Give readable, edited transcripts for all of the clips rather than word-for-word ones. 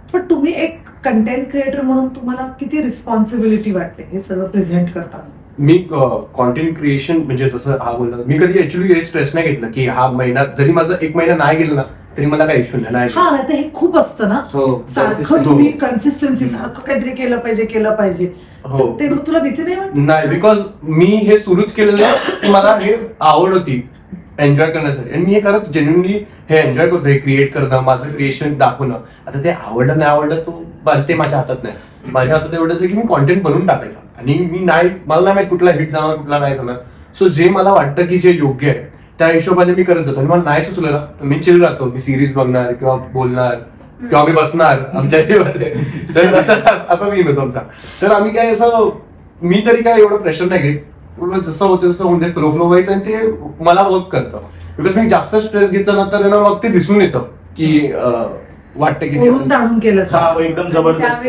पण तुम्ही एक कंटेंट क्रिएटर म्हणून तुम्हाला किती रिस्पॉन्सिबिलिटी वाटते हे सगळं प्रेझेंट करताना? मी कॉन्टेंट क्रिएशन म्हणजे जसं हा बोलला, मी कधी ऍक्च्युअली स्ट्रेस नाही घेतलं की हा महिना जरी माझा 1 महिना नाही गेला ना तरी मला काही इश्यू नाही. हा नाही, हे खूप असतं ना, सारखं तुम्ही कन्सिस्टन्सी सारखं काहीतरी केलं पाहिजे. हो, ते मग तुला भीती नाही वाटत? नाही, बिकॉज मी हे सुरूच केलेलं, मला हे आवड होती एन्जॉय करण्यासाठी आणि मी हे खरंच जेन्युइनली हे एन्जॉय करतो, हे क्रिएट करणं, माझं क्रिएशन दाखवणं. आता ते आवडलं नाही आवडलं ते माझ्या हातात नाही. माझ्या हातात एवढंच आहे की मी कॉन्टेंट बनवून टाकायचं आणि मी नाही, मला नाही माहित कुठला हिट जाणार कुठला नाही जाणार. सो जे मला वाटतं की जे योग्य आहे त्या हिशोबाने मी करत जातो आणि मला नाही सुचलं ना मी चिल राहतो, मी सिरीज बघणार किंवा बोलणार किंवा मी बसणार आमच्या तर असा सीन होतो आमचा. तर आम्ही काय असं, मी तरी काय एवढं प्रेशर नाही घेत, जसं होतं तसं म्हणजे फ्लो वाईज, आणि ते मला वर्क करतं. बिकॉज मी जास्त स्ट्रेस घेतलं ना तर मग ते दिसून येतं की वाटतं की एकदम जबरदस्त.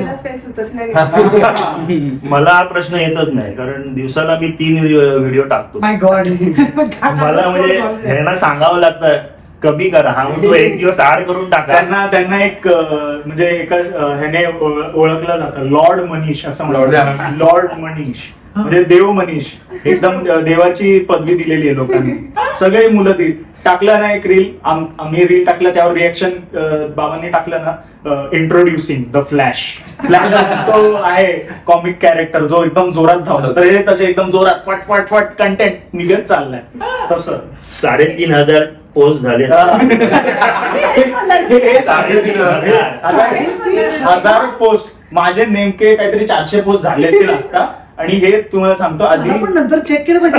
मला हा प्रश्न येतच नाही, कारण दिवसाला मी 3 व्हिडिओ टाकतो. मला म्हणजे ह्यांना सांगावं लागतं कमी करा, हा तो एक दिवस आड करून टाका. त्यांना एक म्हणजे एका ह्याने ओळखलं जातं, लॉर्ड मनीष असं म्हणतात. लॉर्ड मनीष म्हणजे देव मनीष, एकदम देवाची पदवी दिलेली आहे लोकांनी. सगळे मुलं ती टाकलं ना एक रील, आम्ही रील टाकलं त्यावर रिएक्शन बाबांनी टाकलं ना, इंट्रोड्युसिंग द फ्लॅश. तो आहे कॉमिक कॅरेक्टर जो एकदम जोरात धावतो, तर हे तसे एकदम जोरात फट फट फट कंटेंट निघत चाललंय. तसं 3,500 पोस्ट झाले. 3,500 पोस्ट, माझे नेमके काहीतरी 400 पोस्ट झाले असतील आता. आणि हे तुम्हाला सांगतो, आधी नंतर चेक केलं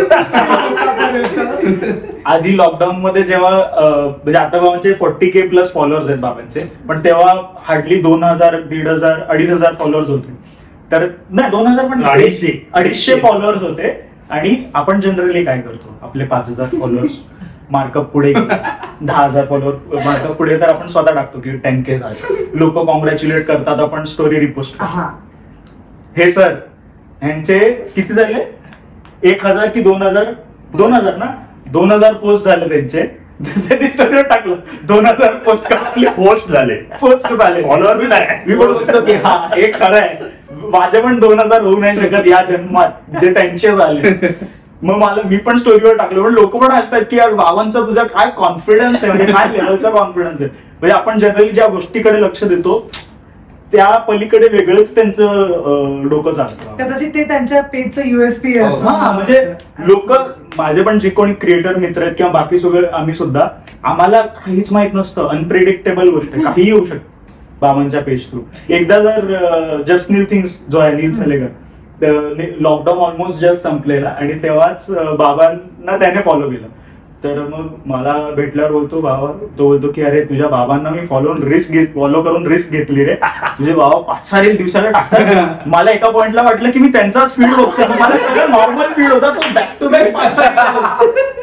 आधी लॉकडाऊन मध्ये जेव्हा म्हणजे आता बाबांचे 40K प्लस फॉलोअर्स आहेत बाबांचे, पण तेव्हा हार्डली 2,000, 1,500, 2,500 फॉलोअर्स होते. तर नाही 2,000 पण 250 फॉलोअर्स होते. आणि आपण जनरली काय करतो, आपले 5,000 फॉलोअर्स मार्कअप पुढे 10,000 फॉलोअर मार्कअप पुढे, तर आपण स्वतः टाकतो की 10K झाले. लोक कॉंग्रॅच्युलेट करतात, आपण स्टोरी रिपोस्ट. हे सर यांचे किती झाले, 1,000 की 2,000 ना, 2,000 पोस्ट झाले त्यांचे. त्यांनी स्टोरीवर टाकलं 2,000 पोस्ट झाले फॉलोअर्स नाही. मी बोलू शकतो की हा एक खरं आहे, माझे पण 2,000 होऊ नाही शकत या जन्मात जे त्यांचे झाले. मग मी पण स्टोरीवर टाकलं, पण लोक पण असतात की यार बाबांचा तुझा काय कॉन्फिडन्स आहे, म्हणजे काय लेवलचा कॉन्फिडन्स आहे. म्हणजे आपण जनरली ज्या गोष्टीकडे लक्ष देतो त्या पलीकडे वेगळंच त्यांचं डोकं चालतं. कदाचित ते त्यांच्या पेजचं USP आहे. म्हणजे लोक, माझे पण जे कोणी क्रिएटर मित्र आहेत किंवा बाकी सगळे आम्ही सुद्धा, आम्हाला काहीच माहित नसतं, अनप्रिडिक्टेबल गोष्ट आहे, काही येऊ शकतं बाबांच्या पेज थ्रू. एकदा जर जस्ट नील थिंग्स जो आहे Neel Salekar, lockdown almost just संपलेला आणि तेव्हाच बाबांना त्याने फॉलो केलं. तर मग मला भेटल्यावर बोलतो बाबा, तो बोलतो की अरे तुझ्या बाबांना मी फॉलो करून रिस्क घेतली रे, तुझे बाबा 5-6 रील दिवसाला टाकतात. मला एका पॉइंटला वाटलं की मी त्यांचाच फीड बघतो, मला नॉर्मल फीड होता, तो बॅक टू बॅक 5-6.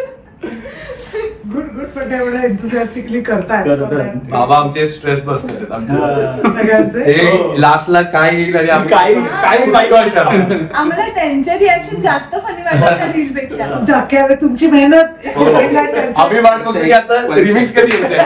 गुड पण एवढं एन्थुसियास्टिकली करताय बाबा. आमचे स्ट्रेस बस करतात सगळ्यांचे, लास्टला काय येईल आणि आम्हाला त्यांचे रिॲक्शन जास्त फनी वाटतात रील पेक्षा. तुमची मेहनत आम्ही वाट बघतो की आता रिमिक्स कधी होते.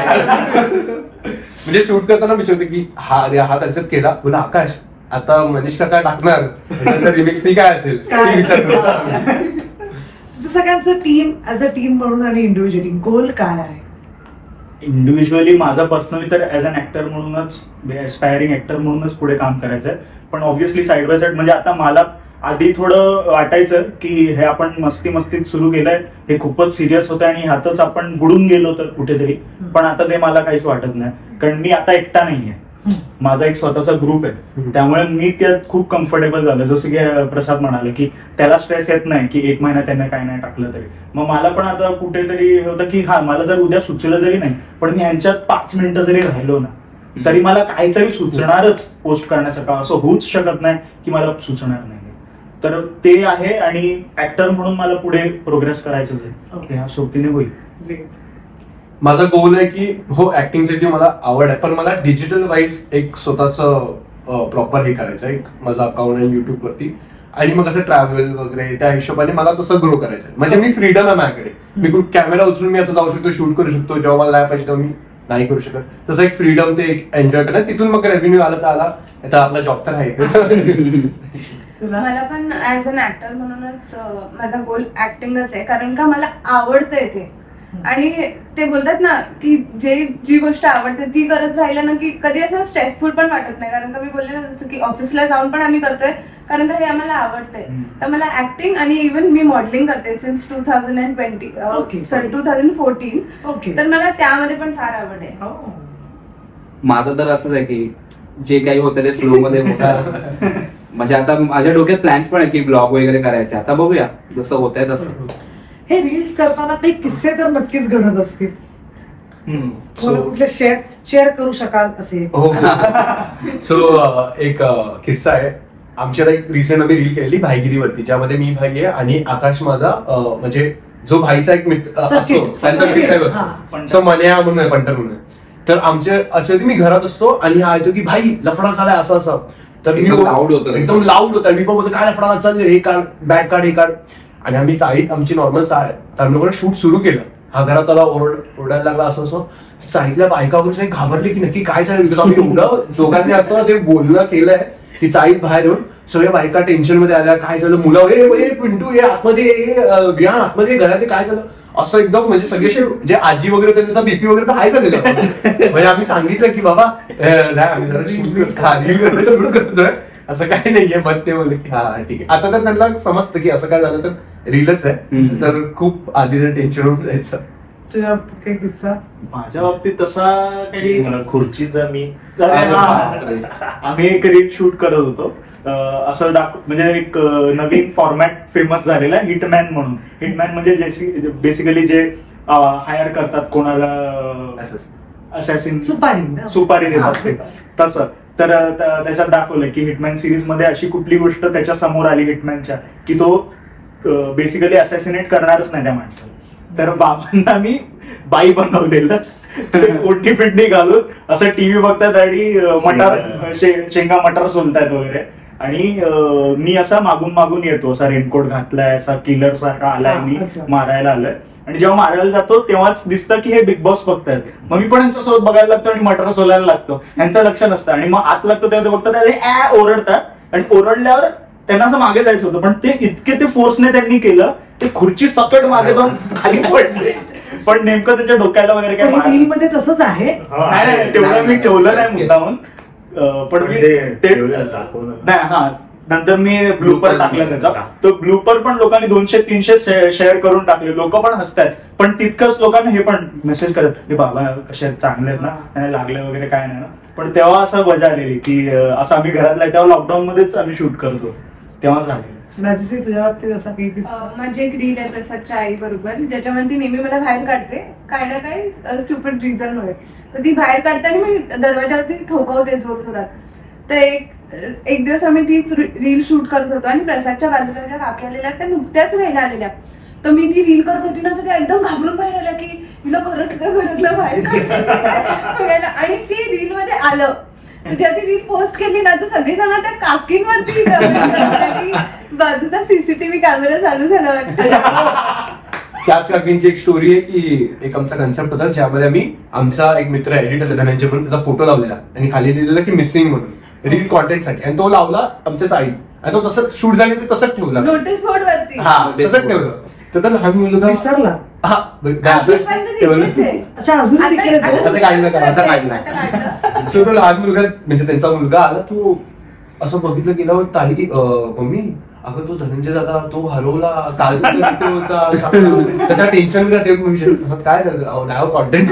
म्हणजे शूट करताना विचारते की हा कन्सेप्ट केला, पुन्हा आकाश आता मनीष काका टाकणार रिमिक्स काय असेल विचार. सगळ्यांचं टीम ऍज अ टीम म्हणून आणि इंडिव्हिज्युअली गोल काय आहे? इंडिव्हिज्युअली माझा पर्सनली तर ऍज अन ऍक्टर म्हणूनच, एस्पायरिंग ऍक्टर म्हणूनच पुढे काम करायचं आहे. पण ऑब्व्हियसली साईड बाय साईड, म्हणजे आता मला आधी थोडं वाटायचं की हे आपण मस्तीत सुरू केलंय, हे खूपच सिरियस होतं आणि ह्यातच आपण बुडून गेलो तर कुठेतरी. पण आता ते मला काहीच वाटत नाही, कारण मी आता एकटा नाहीये, माझा एक स्वतःचा ग्रुप आहे. त्यामुळे मी त्यात खूप कम्फर्टेबल झालं. जसं की प्रसाद म्हणाले की त्याला स्ट्रेस येत नाही की 1 महिना त्याने काय नाही टाकलं तरी. मग मला पण आता कुठेतरी होतं की हा मला जर उद्या सुचलं जरी नाही, पण मी ह्यांच्यात 5 मिनिटं जरी राहिलो ना तरी मला काहीतरी सुचणारच पोस्ट करण्यासारखं. असं होऊच शकत नाही की मला सुचणार नाही. तर ते आहे. आणि ऍक्टर म्हणून मला पुढे प्रोग्रेस करायचंच आहे, ह्या सोबतीने होईल. माझा गोल आहे की हो ऍक्टिंगसाठी मला आवड आहे, पण मला डिजिटल वाईज एक स्वतःच प्रॉपर हे करायचं आहे. माझं अकाउंट आहे YouTube वरती, आणि मग असं ट्रॅव्हल वगैरे त्या हिशोबाने मला तसं ग्रो करायचं आहे. म्हणजे मी फ्रीडम आहे माझ्याकडे, मी कॅमेरा उचलून मी आता जाऊ शकतो, शूट करू शकतो, जेव्हा मला नाही पाहिजे तेव्हा मी नाही करू शकत. तसं एक फ्रीडम ते एक एन्जॉय करणार, तिथून मग रेव्हेन्यू आला तर आला, आता आपला जॉब तर आहे. मला पण ऍज अन ऍक्टर म्हणूनच माझा गोल ऍक्टिंगच आहे, कारण का मला आवडतंय ते. आणि ते बोलतात ना की जी गोष्ट आवडते ती करत राहिलं ना की कधी असं स्ट्रेसफुल पण वाटत नाही, कारण का मी बोलले ना जसं की ऑफिसला जाऊन पण आम्ही करतोय कारण का हे आम्हाला आवडतंय. तर मला ऍक्टिंग आणि इव्हन मी मॉडेलिंग करते सिन्स 2014, तर मला त्यामध्ये पण फार आवड आहे. माझं तर असंच आहे की जे काही होतं ते फ्लो मध्ये होतं. म्हणजे आता माझ्या डोक्यात प्लॅन्स पण आहे की ब्लॉग वगैरे करायचे, आता बघूया जसं होत आहे तसं. हे रील्स करताना काही किस्से तर नक्कीच घडत असतील, कुठले शेअर करू शकाल असे? हो. सो एक किस्सा आहे. आमच्याला एक रिसेंट आम्ही रील केलेली भाईगिरीवरती, ज्यामध्ये मी भाई आहे आणि आकाश माझा म्हणजे जो भाईचा एक मित्र असतो, सो मन्या म्हणून आहे, पंटर म्हणून. तर आमचे असे होते, मी घरात असतो आणि हा येतो की भाई लफडा झालाय असं असं. तर मी लाऊड होतो, एकदम लाऊड होता. मी पण बोलतो काय लफडा चालले, हे काढ, बॅट काढ, हे काढ. आणि आम्ही चाळीत, आमची नॉर्मल चाळ आहे, तर आम्ही शूट सुरू केलं. हा घरात त्याला ओरडायला लागला असं असं. चाळीतल्या बायका वगैरे घाबरले की नक्की काय चालेल, बिकॉज आम्ही एवढं दोघांनी असं ते बोलणं केलंय की चाळीत बाहेर येऊन सगळ्या बायका टेन्शन मध्ये आल्या, काय झालं मुलं, हे पिंटू हे आतमध्ये, विहान आतमध्ये, घरात काय झालं असं एकदम. म्हणजे सगळे जे आजी वगैरे होते त्यांचा बीपी वगैरे तर हाय झालेला. म्हणजे आम्ही सांगितलं की बाबा नाही आम्ही जरा शूट करतोय, असं काही नाहीये. मग ते बोलले की हा ठीक आहे. आता तर त्यांना समजतं की असं काय झालं तर रीलच आहे, तर खूप आधी तर टेन्शन होऊन जायचं. तुझ्या काही किस्सा? माझ्या बाबतीत तसा काही खुर्चीचा मी आम्ही एक रील शूट करत होतो. असं म्हणजे एक नवीन फॉर्मॅट फेमस झालेला हिटमॅन म्हणून. हिटमॅन म्हणजे बेसिकली जे हायर करतात कोणाला असॅसिन, सुपारी देतात तसं. तर त्याच्यात दाखवलंय की हिटमॅन सिरीज मध्ये अशी कुठली गोष्ट त्याच्या समोर आली हिटमॅनच्या की तो बेसिकली असॅसिनेट करणारच नाही त्या माणसाला. तर बाबांना मी बाई बनवलेलं, ओढणी पिंडी घालून असं टीव्ही बघतात आणि मटार शेंगा मटार सोलतायत वगैरे. आणि मी असा मागून मागून येतो, असा रेनकोट घातलाय, असा किलर सारखा आलाय, मी मारायला आलोय. आणि जेव्हा मारायला जातो तेव्हाच दिसतं की हे बिग बॉस बघतायत. मग मी पण यांच्यासोबत बघायला लागतो आणि मटार सोलायला लागतो. यांचं लक्ष नसतं आणि मग आत लागतो तेव्हा ते बघतात अरे ओरडतात. आणि ओरडल्यावर त्यांना असं मागे जायचं होतं, पण ते इतके ते फोर्सने त्यांनी केलं ते खुर्ची सकट मागे जाऊन खाली पडले. पण नेमकं त्याच्या डोक्याला वगैरे काय रील मध्ये तसंच आहे? नाही तेवढं मी ठेवलं नाही मुद्दामून, पण मी ते नाही. हा नंतर मी ब्लूपर टाकला त्याचा. तो ब्लूपर पण लोकांनी 200-300 शेअर करून टाकले. लोक पण हसतात, पण तितकंच लोकांना हे पण मेसेज करत हे बाबा कसे चांगले आहेत ना, त्यांना लागले वगैरे काय नाही ना. पण तेव्हा असं मजा आलेली की असं आम्ही घरातला, तेव्हा लॉकडाऊन मध्येच आम्ही शूट करतो, तेव्हा झाले. तुझ्या बाबतीत असा काही किस्सा? माझी एक रील आहे प्रसादच्या आई बरोबर, ज्याच्यामध्ये ती नेहमी मला बाहेर काढते काय ना काही स्टुपिड रिझन मुळे. तर ती बाहेर काढते आणि मी दरवाजावरती ठोकवते जोर जोरात. तर एक दिवस आम्ही तीच रील शूट करत होतो आणि प्रसादच्या बाजूला ज्या काकी आलेल्या त्या नुकत्याच राहायला आलेल्या. तर मी ती रील करत होती ना, तर त्या एकदम घाबरून बाहेर आल्या की हिला खरंच का घरातलं बाहेर काढायला. आणि ती रील मध्ये आलं. जेव्हा ती रील पोस्ट केली ना तर सगळेजण त्या काकींवरती की बाजूचा सीसीटीव्ही कॅमेरा चालू झाला वाटतं. त्याच काकींची एक स्टोरी आहे की एक आमचा कन्सेप्ट होता, ज्यामध्ये आम्ही आमचा एक मित्र एडिटर धनंजय म्हणून त्याचा फोटो लावलेला आणि खाली लिहिलेला की मिसिंग म्हणून रील कॉन्टेंटसाठी. आणि तो लावला आमच्या साईड आणि तो तसं शूट झाले ते तसंच ठेवला नोटीस बोर्ड वरती. हा तसंच ठेवलं. तर लहान मुलगा विसरला. हा अच्छा अजून सो तो लहान मुलगा म्हणजे त्यांचा मुलगा आला, तो असं बघितलं गेलं ताई मम्मी अगं तो धनंजय दादा तो हरवला, काल तिथे होता, त्याचा टेन्शन काय झालं नाव कॉन्टेंट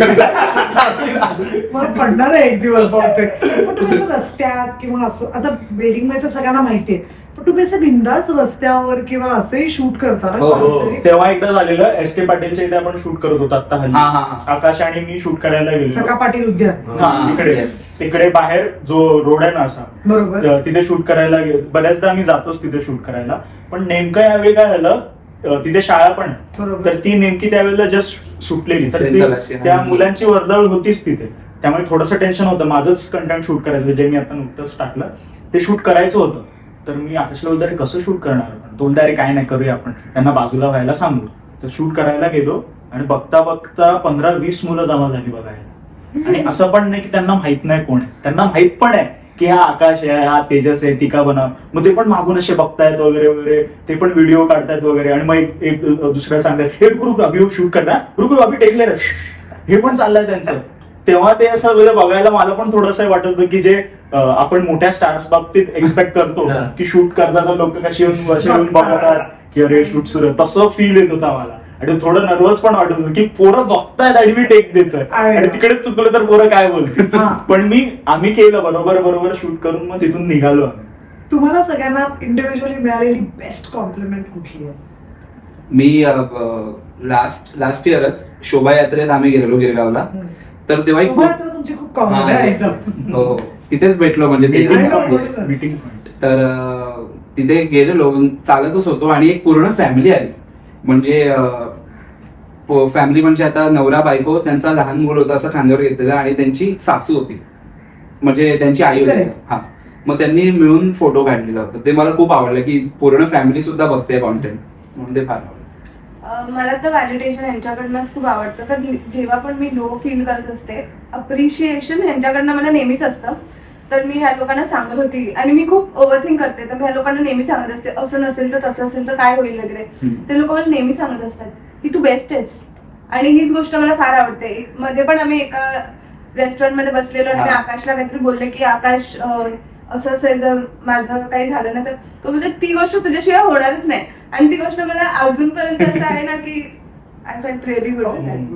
पडणार आहे एक दिवस बहुतेक. पण तुम्ही असं रस्त्यात किंवा असं, आता वेडिंग मध्ये तर सगळ्यांना माहितीये, पण तुम्ही असं बिंदास रस्त्यावर किंवा असंही शूट करता? तेव्हा एकदा झालेलं एस.के. पाटीलच्या इथे आपण शूट करत होतो आता हल्ली. आकाश आणि मी शूट करायला गेलो सका पाटील उद्यान तिकडे बाहेर जो रोड आहे ना असा, बरोबर तिथे शूट करायला गेलो. बऱ्याचदा आम्ही जातोच तिथे शूट करायला. पण नेमकं यावेळी काय झालं, तिथे शाळा पण तर ती नेमकी त्यावेळेला जस्ट सुटलेली, तर त्या मुलांची वर्दळ होतीच तिथे. त्यामुळे थोडंसं टेन्शन होतं. माझंच कंटेंट शूट करायचं जे मी आता नुकतंच टाकलं ते शूट करायचं होतं. तर मी आकाशला बोलतो अरे कसं शूट करणार, तो बोलतो अरे काय नाही करूया आपण, त्यांना बाजूला व्हायला सांगू. तर शूट करायला गेलो आणि बघता बघता 15-20 मुलं जमा झाली बघायला. आणि असं पण नाही की त्यांना माहित नाही कोण आहे, त्यांना माहित पण आहे की हा आकाश आहे, हा तेजस आहे, ती का बनव, मग ते पण मागून असे बघतायत वगैरे वगैरे, ते पण व्हिडिओ काढतायत वगैरे. आणि मग एक दुसऱ्या सांगतायत हे रुक अभि शूट करणार, रुक अभि टेकले हे पण चाललंय त्यांचं. तेव्हा ते असं बघायला मला पण थोडंसं वाटत होतं की जे आपण मोठ्या स्टार्स बाबतीत एक्सपेक्ट करतो की शूट करताना लोक कशी येऊन बघतात की अरे शूट सुरू आहे, तसं फील येत होता मला. आणि थोडं नर्वस पण वाटत होतं की पोरं बघतायत आणि मी टेक देतोय आणि तिकडे चुकलं तर पोरं काय बोलतील. पण आम्ही केलं बरोबर शूट करून मग तिथून निघालो आम्ही. तुम्हाला सगळ्यांना इंडिव्हिज्युअली मिळालेली बेस्ट कॉम्प्लिमेंट कुठली आहे? मी लास्ट इयरच शोभायात्रेत आम्ही गेलेलो गिरगावला, तर तेव्हा तुमची खूप कॉमन आहे. हो तिथेच भेटलो म्हणजे मीटिंग. तर तिथे गेलेलो, चालतच होतो आणि एक पूर्ण फॅमिली आली. म्हणजे फॅमिली म्हणजे आता नवरा बायको, त्यांचा लहान मुल होता असं खांद्यावर घेतलेलं आणि त्यांची सासू होती, म्हणजे त्यांची आई होती. हा मग त्यांनी मिळून फोटो काढलेला होता. ते मला खूप आवडलं की पूर्ण फॅमिली सुद्धा बघते कॉन्टेंट, म्हणून ते फार आवडलं. मला तर व्हॅलिडेशन यांच्याकडनंच खूप आवडतं. तर जेव्हा पण मी लो फील करत असते, अप्रिशिएशन यांच्याकडनं मला नेहमीच असतं. तर मी ह्या लोकांना सांगत होती आणि मी खूप ओव्हरथिंक करते, तर मी ह्या लोकांना नेहमी सांगत असते असं नसेल तर तसं असेल तर काय होईल वगैरे. ते लोक मला नेहमी सांगत असतात की तू बेस्ट आहेस. आणि हीच गोष्ट मला फार आवडते. मध्ये पण आम्ही एका रेस्टॉरंटमध्ये बसलेलो आणि मी आकाशला काहीतरी बोलले की आकाश असं असेल जर माझं काही झालं ना तर तो म्हणजे ती गोष्ट तुझ्याशिवाय होणारच नाही. आणि ती गोष्ट मला अजूनपर्यंत असं आहे ना की I felt really good.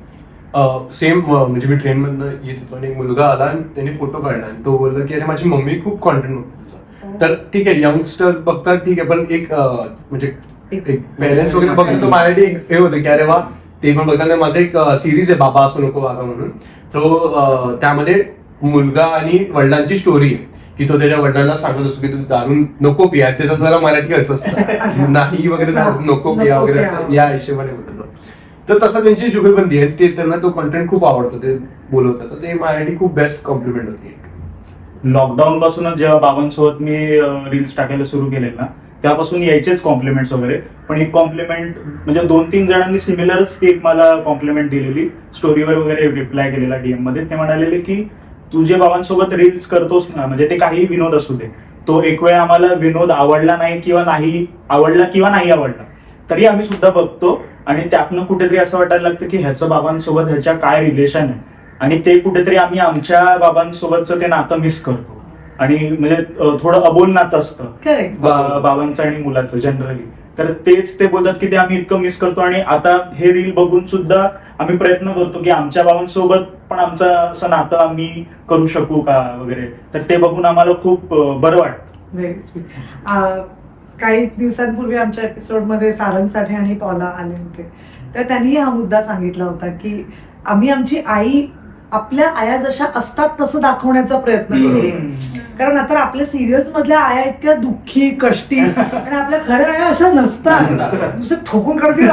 Same म्हणजे मी ट्रेन मधनं येत होतो आणि एक मुलगा आला आणि त्याने फोटो काढला आणि तो बोलला की अरे माझी मम्मी खूप कॉन्टेंट बघते तुझा. तर ठीक आहे यंगस्टर बघतात ठीक आहे, पण एक म्हणजे पेरेंट्स वगैरे बघतात तर माझ्यासाठी हे होतं की अरे वा ते पण बघतात. माझं एक सिरीज आहे बाबा असं नको वागा म्हणून, तो त्यामध्ये मुलगा आणि वडिलांची स्टोरी आहे की तो त्याच्या वडिलांना सांगत असतो की तू दारू नको पिया. त्याचा जरा मराठी असं असतं नाही वगैरे नको पिया वगैरे असं या हिशोबाने होतं. तर तसं त्यांची जुगलबंदी आहे, ते त्यांना तो कंटेंट खूप आवडतो, ते बोलवतात. तर ते माझ्यासाठी खूप बेस्ट कॉम्प्लिमेंट होती. लॉकडाऊन पासूनच जेव्हा बाबांसोबत मी रील्स टाकायला सुरू केले ना, त्यापासून यायचेच कॉम्प्लिमेंट्स वगैरे. पण एक कॉम्प्लिमेंट म्हणजे 2-3 जणांनी सिमिलरच ती मला कॉम्प्लिमेंट दिलेली, स्टोरीवर वगैरे रिप्लाय केलेला DM मध्ये. ते म्हणालेले की तू जे बाबांसोबत रील्स करतोस ना, म्हणजे ते काही विनोद असू दे, तो एक वेळ आम्हाला विनोद आवडला नाही किंवा नाही आवडला तरी आम्ही सुद्धा बघतो आणि त्यातनं कुठेतरी असं वाटायला लागतं की ह्याचं बाबांसोबत ह्याच्या काय रिलेशन आहे. आणि ते कुठेतरी आम्ही आमच्या बाबांसोबतचं ते नातं मिस करतो. आणि म्हणजे थोडं अबोल नातं असतं बाबांचं आणि मुलाचं जनरली. तर तेच ते बोलतात की ते आम्ही इतकं मिस करतो. आणि आता हे रील बघून सुद्धा आम्ही प्रयत्न करतो की आमच्या बाबांसोबत पण आमचं असं नातं आम्ही करू शकू का वगैरे. तर ते बघून आम्हाला खूप बरं वाटतं. Very sweet. काही दिवसांपूर्वी आमच्या एपिसोडमध्ये सारंग साठे आणि पॉला आले होते, तर त्यांनी हा मुद्दा सांगितला होता की आम्ही आमची आई आपल्या आया जशा असतात तसं दाखवण्याचा प्रयत्न करतो. कारण आता आपल्या सिरियल्स मधल्या आया इतक्या दुःखी कष्टी आणि आपल्या खऱ्या आया अशा नसतात, नुसतं ठोकून करतील.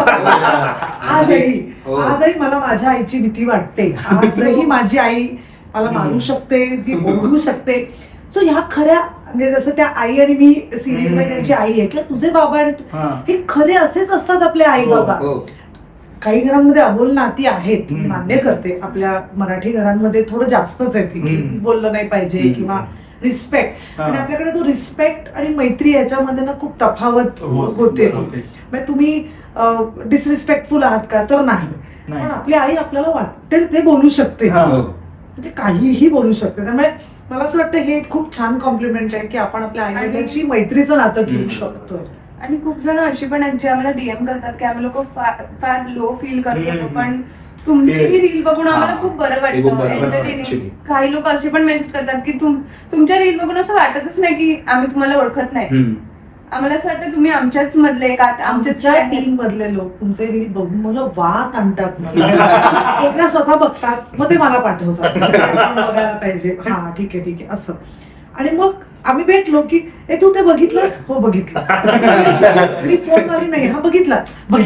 आजही मला माझ्या आईची भीती वाटते. आजही माझी आई मला मारू शकते, ती ओढू शकते. सो ह्या खऱ्या म्हणजे जसं त्या आई आणि मी सिरीज मध्ये त्यांची आई आहे किंवा तुझे बाबा आणि हे खरे असेच असतात आपले आई बाबा. काही घरांमध्ये अबोल नाती आहेत, मी मान्य करते. आपल्या मराठी घरांमध्ये थोडं जास्तच आहे की बोललं नाही पाहिजे किंवा रिस्पेक्ट. आणि आपल्याकडे तो रिस्पेक्ट आणि मैत्री याच्यामध्ये ना खूप तफावत होते. म्हणजे तुम्ही डिसरिस्पेक्टफुल आहात का तर नाही, पण आपली आई आपल्याला वाटेल ते बोलू शकते, म्हणजे काहीही बोलू शकते. त्यामुळे मला असं वाटतं हे खूप छान कॉम्प्लिमेंट आहे की आपण आपल्या आई-वडिलांशी मैत्रीचं नातं ठेवू शकतो. आणि खूप जण अशी पण आहेत जे आम्हाला DM करतात की आम्ही लोक फार लो फील करतो, पण तुमची ही रील बघून आम्हाला खूप बरं वाटतं, एंटरटेनिंग. काही लोक असे पण मेसेज करतात की तुमच्या रील बघून असं वाटतच नाही की आम्ही तुम्हाला ओळखत नाही. आम्हाला असं वाटतं तुम्ही आमच्याच मधले आमच्या टीम मधले लोक तुमचे रील बघून मला वाद आणतात. एकदा स्वतः बघतात, मग ते मला पाठवतात बघायला पाहिजे. हा ठीक आहे असं. आणि मग आम्ही भेटलो की तू ते बघितलंस? हो बघितलं. मी फोन आली नाही, हा बघितलंय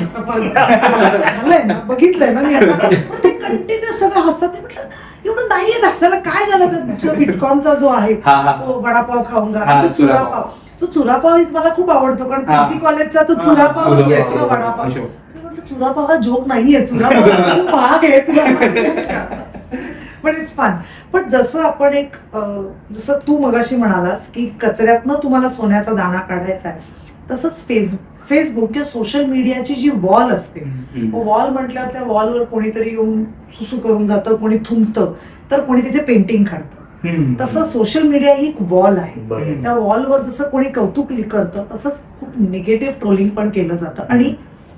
ना मी आता. ते कंटिन्युअस सगळं हसतात. मी म्हटलं एवढं नाहीये दाखवायला, काय झालं तर बिटकॉनचा जो आहे वडापाव खाऊंगा, चुरापाव. तो चुरापाव मला खूप आवडतो, कारण प्रीती कॉलेजचा तो चुरापाव वडापाव. म्हटलं चुरापाव हा जोक नाहीये, चुरापाव महाग आहे तुला. पण इट्स फन. पण जसं आपण एक जसं तू मगाशी म्हणालास की कचऱ्यातनं तुम्हाला सोन्याचा दाणा काढायचा आहे, तसंच फेसबुक किंवा सोशल मीडियाची जी वॉल असते, वॉल म्हटल्यावर त्या वॉलवर कोणीतरी येऊन सुसू करून जातं, कोणी थुंकतं, तर कोणी तिथे पेंटिंग काढतं. तसं सोशल मीडिया ही एक वॉल आहे. त्या वॉलवर जसं कोणी कौतुक करतं तसंच खूप निगेटिव्ह ट्रोलिंग पण केलं जातं. आणि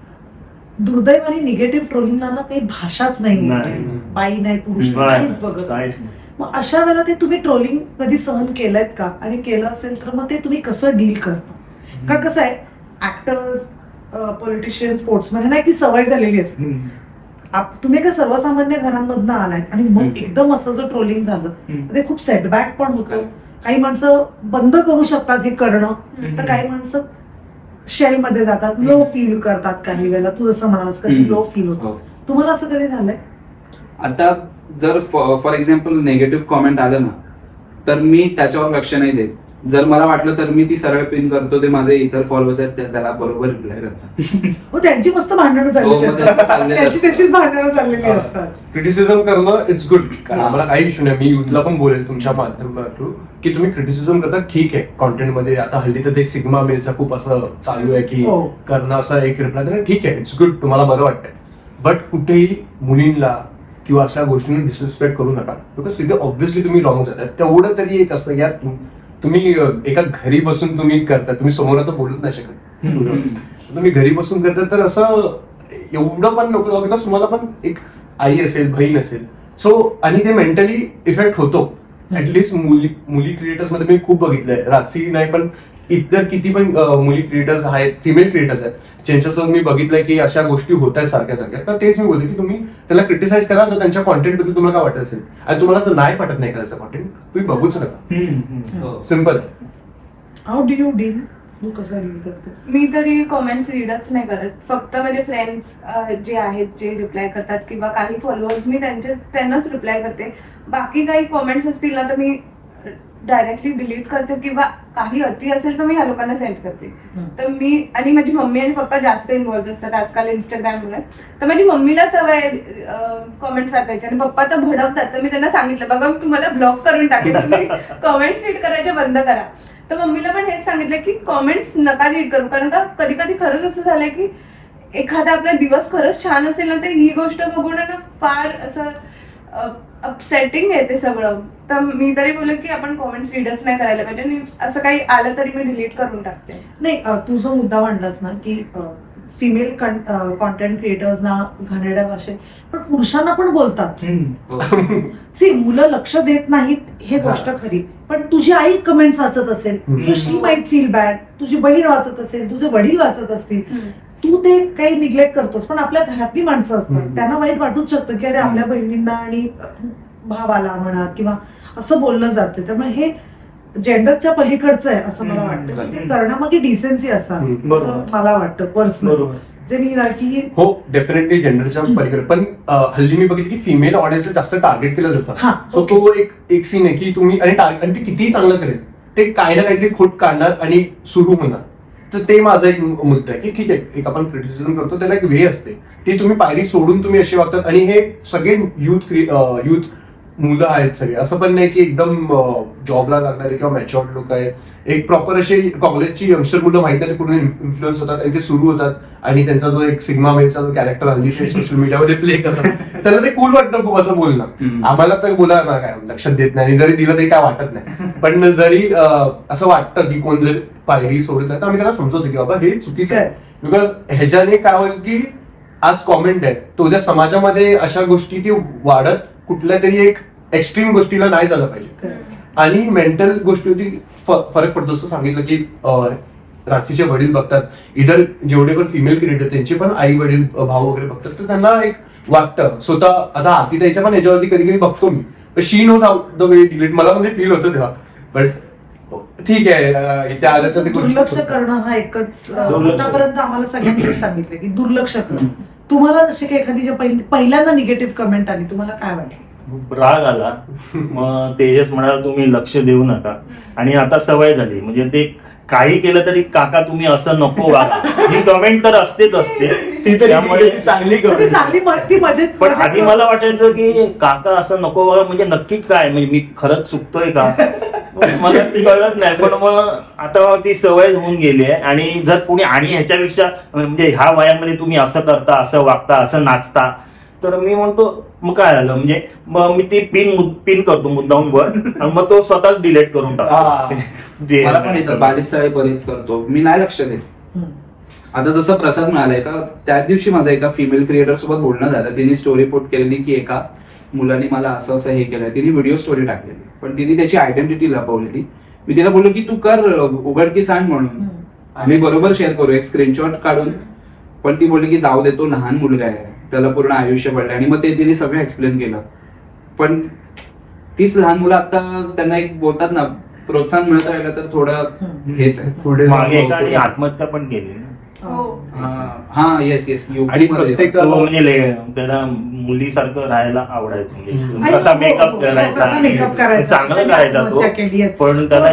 दुर्दैवाने निगेटिव्ह ट्रोलिंगला ना काही भाषाच नाही, बाई नाही, पुरुष काहीच बघत नाही. मग अशा वेळेला ते तुम्ही ट्रोलिंग कधी सहन केलंय का, आणि केलं असेल तर मग ते तुम्ही कसं डील करता? कारण कसं आहे, ऍक्टर्स, पॉलिटिशियन, स्पोर्ट्समॅन नाही ती सवय झालेली असते. तुम्ही एका सर्वसामान्य घरांमधनं आलात आणि मग एकदम असं जर ट्रोलिंग झालं ते खूप सेटबॅक पण होतं. काही माणसं बंद करू शकतात हे करणं, तर काही माणसं शेलमध्ये जातात, लो फील करतात. काही वेळेला तू जसं म्हणालास कधी लो फील होतं, तुम्हाला असं कधी झालंय? आता जर फॉर एक्झाम्पल नेगेटिव्ह कॉमेंट आलं ना, तर मी त्याच्यावर लक्ष नाही देत. जर मला वाटलं तर मी ती सरळ पिन करतो, ते माझे इतर फॉलोअर्स आहेत त्याला बरोबर रिप्लाय करतात. त्यांची मस्त भांडणं झालेली असतात, त्यांचीच भांडणं झालेली असतात. क्रिटिसिझम करणं इट्स गुड, कारण आम्हाला काही इश्यू नाही. मी युथला पण बोलेल तुमच्या माध्यमातून की तुम्ही क्रिटिसिझम करता, ठीक आहे. कॉन्टेंट मध्ये आता हल्ली तर ते सिग्मा मेलचा खूप असं चालू आहे की करणं असं एक रिप्लाय देणं, ठीक आहे, इट्स गुड, तुम्हाला बरं वाटतंय. बट कुठेही मुलींना किंवा अशा गोष्टींना डिसरिस्पेक्ट करू नका, बिकॉज तिथे ऑब्व्हियसली तुम्ही रॉंग जातात. तेवढं तरी एक असं, यार तुम्ही एका घरी बसून तुम्ही करता, तुम्ही समोर तर बोलत नाही शकत, तुम्ही घरी बसून करता, तर असं एवढं पण नको, बिकॉज तुम्हाला पण एक आई असेल, बहीण असेल, सो आणि ते मेंटली इफेक्ट होतो. ऍटलिस्ट मुली क्रिएटर्स मध्ये मी खूप बघितलंय, राजसी नाही पण इतर किती पण मुली क्रिएटर्स आहेत, फिमेल क्रिएटर्स आहेत, ज्यांच्यासोबत मी बघितलंय की अशा गोष्टी होत आहेत सारख्या सारख्या. तर तेच मी बोलतो की तुम्ही त्याला क्रिटिसाइज करा, जर त्यांच्या कॉन्टेंट बद्दल तुम्हाला काय वाटत असेल, आणि तुम्हाला जर नाही पटत नाही करायचं कॉन्टेंट, तुम्ही बघूच नका. Simple. How do you deal? तू कसं डील करतेस? मी तरी कॉमेंट्स रीडच नाही करत. फक्त माझे फ्रेंड्स जे आहेत, जे रिप्लाय करतात किंवा काही फॉलोअर्स, मी त्यांनाच रिप्लाय करते. बाकी काही कॉमेंट्स असतील ना तर मी डायरेक्टली डिलीट करते, किंवा काही अति असेल तर मी ह्या लोकांना सेंड करते. तर मी आणि माझी मम्मी आणि पप्पा जास्त इन्व्हॉल्व असतात आजकाल इंस्टाग्राममुळे, तर माझी मम्मीला सवय कॉमेंट्स वाचायची आणि पप्पा तर भडकतात. तर मी त्यांना सांगितलं, बघा मी तुम्हाला ब्लॉक करून टाकेन, तुम्ही कॉमेंट्स रीड करायच्या बंद करा. तर मम्मीला पण हेच सांगितलं की कॉमेंट्स नका रीड करू, कारण का कधी कधी खरंच असं झालंय की एखादा आपला दिवस खरंच छान असेल ना, तर ही गोष्ट बघून ना फार असं अपसेटिंग आहे ते सगळं. तर मी तरी बोलले की आपण कॉमेंट्स रीडच नाही करायला पाहिजे, आणि असं काही आलं तरी मी डिलीट करून टाकते. नाही, तू जो मुद्दा मांडलास ना की फिमेल कॉन्टेंट क्रिएटर्सना घाणेरड्या भाषेत, पण पुरुषांना पण बोलतात. सी, मुलं लक्ष देत नाहीत हे गोष्ट खरी, पण तुझी आई कमेंट्स वाचत असेल, so she might feel bad. तुझी बहीण वाचत असेल, तुझे वडील वाचत असतील, तू ते काही निग्लेक्ट करतोस, पण आपल्या घरातली माणसं असतात, त्यांना वाईट वाटूच शकतं की अरे आपल्या बहिणींना आणि भावाला म्हणा किंवा असं बोललं जातं. त्यामुळे हे जेंडरच्या पलीकडचं आहे असं मला वाटतं. ते करण्यामागे डिसेन्सी असावी असं मला वाटतं पर्सनल. जे मी की हो, डेफिनेटली जेंडरच्या पलीकडे, पण हल्ली मी बघितलं की फिमेल ऑडियन्स जास्त टार्गेट केलं जातं. सो तो एक सीन आहे की तुम्ही, आणि ते कितीही चांगलं करेल, ते काय ना काहीतरी खोट काढणार आणि सुरू होणार. तर ते माझा एक मुद्दा आहे की ठीक आहे, एक आपण क्रिटिसिझम करतो, त्याला एक वे असते, ती तुम्ही पायरी सोडून तुम्ही असे वागतात. आणि हे सगळे युथ मुलं आहेत सगळे, असं पण नाही की एकदम जॉबला लागणारे किंवा मॅच्युअर्ड लोक आहेत. एक प्रॉपर असे कॉलेजची यंगस्टर मुलं माहिती नाही कुठून इन्फ्लुएन्स होतात आणि ते सुरू होतात, आणि त्यांचा जो एक सिग्मा मेलचा जो कॅरेक्टर हल्ली ते सोशल मीडियामध्ये प्ले करतात, त्याला ते कूल वाटतं खूप असं बोलणं. आम्हाला तर बोला ना काय लक्षात देत नाही, आणि जरी दिलं तरी काय वाटत नाही. पण जरी असं वाटतं की कोण जर पायरी सोडत आहे तर आम्ही त्याला समजवतो की बाबा हे चुकीचं आहे. बिकॉज ह्याच्याने काय होईल की आज कॉमेंट आहे, तो उद्या समाजामध्ये अशा गोष्टी ती वाढत कुठल्या तरी एक एक्स्ट्रीम गोष्टीला नाही झालं पाहिजे. आणि मेंटल गोष्टी फरक पडतो. असं सांगितलं की राशीचे वडील बघतात, इतर जेवढे पण फिमेल क्रिएटर त्यांचे पण आई वडील भाऊ वगैरे बघतात, तर त्यांना एक वाटतं स्वतः. आता आरती त्याच्या पण याच्यावरती कधी कधी बघतो मी, पण she knows out the way delete, मला म्हणजे फील होतं तेव्हा. बट ठीक आहे, इथे आलं तर दुर्लक्ष करणं हा एकच. आतापर्यंत आम्हाला सगळ्यांनी सांगितलं की दुर्लक्ष करणं. तुम्हाला जशी काही एखादी पहिल्यांदा निगेटिव्ह कमेंट आली, तुम्हाला काय वाटलं? राग आला. मग तेजस म्हणाला तुम्ही लक्ष देऊ नका, आणि आता सवय झाली, म्हणजे ते काही केलं तरी काका तुम्ही असं नको वागा, ही कमेंट तर असतेच असते. ती तर त्यामुळे चांगली ती कमेंट. चांगली ती मजेत पण आधी मला वाटायचं की काका असं नको वागा म्हणजे नक्की काय, म्हणजे मी खरंच चुकतोय का, मला ती कळत नाही. पण मग आता ती सवय होऊन गेली आहे. आणि जर कोणी आणि ह्याच्यापेक्षा म्हणजे ह्या वयामध्ये तुम्ही असं करता, असं वागता, असं नाचता, तर मी म्हणतो मग काय झालं, म्हणजे मग मी ती पिन करतो मुद्दाहून वर आणि मग तो स्वतःच डिलीट करून टाकतो. मला पण येतं बालिशसाळे बरेच करतो मी, नाही लक्ष देत. आता जसं प्रसाद म्हणालाय का, त्याच दिवशी माझं एका फिमेल क्रिएटर सोबत बोलणं झालं. तिने स्टोरी पोस्ट केलेली की एका मुलाने मला असं असं हे केलंय. तिने व्हिडिओ स्टोरी टाकलेली, पण तिने त्याची आयडेंटिटी लपवलेली. मी तिला बोललो की तू कर उघडकी सांग म्हणून, आम्ही बरोबर शेअर करू एक स्क्रीनशॉट काढून. पण ती बोलली की जाऊ दे, तो लहान मुलगा आहे, त्याला पूर्ण आयुष्य पडलं. आणि मग ते तिने सगळं एक्सप्लेन केलं. पण तीच लहान मुलं आता त्यांना एक बोलतात ना, प्रोत्साहन मिळत राहिलं तर थोडं हेच आहे. पुढे मागे एकाने आत्महत्या पण केली ना. हा येस येस. आणि प्रत्येक म्हणजे त्याला मुलीसारखं राहायला आवडायचं, म्हणजे कसा मेकअप करायचा, चांगलं करायचा तो, पण त्याला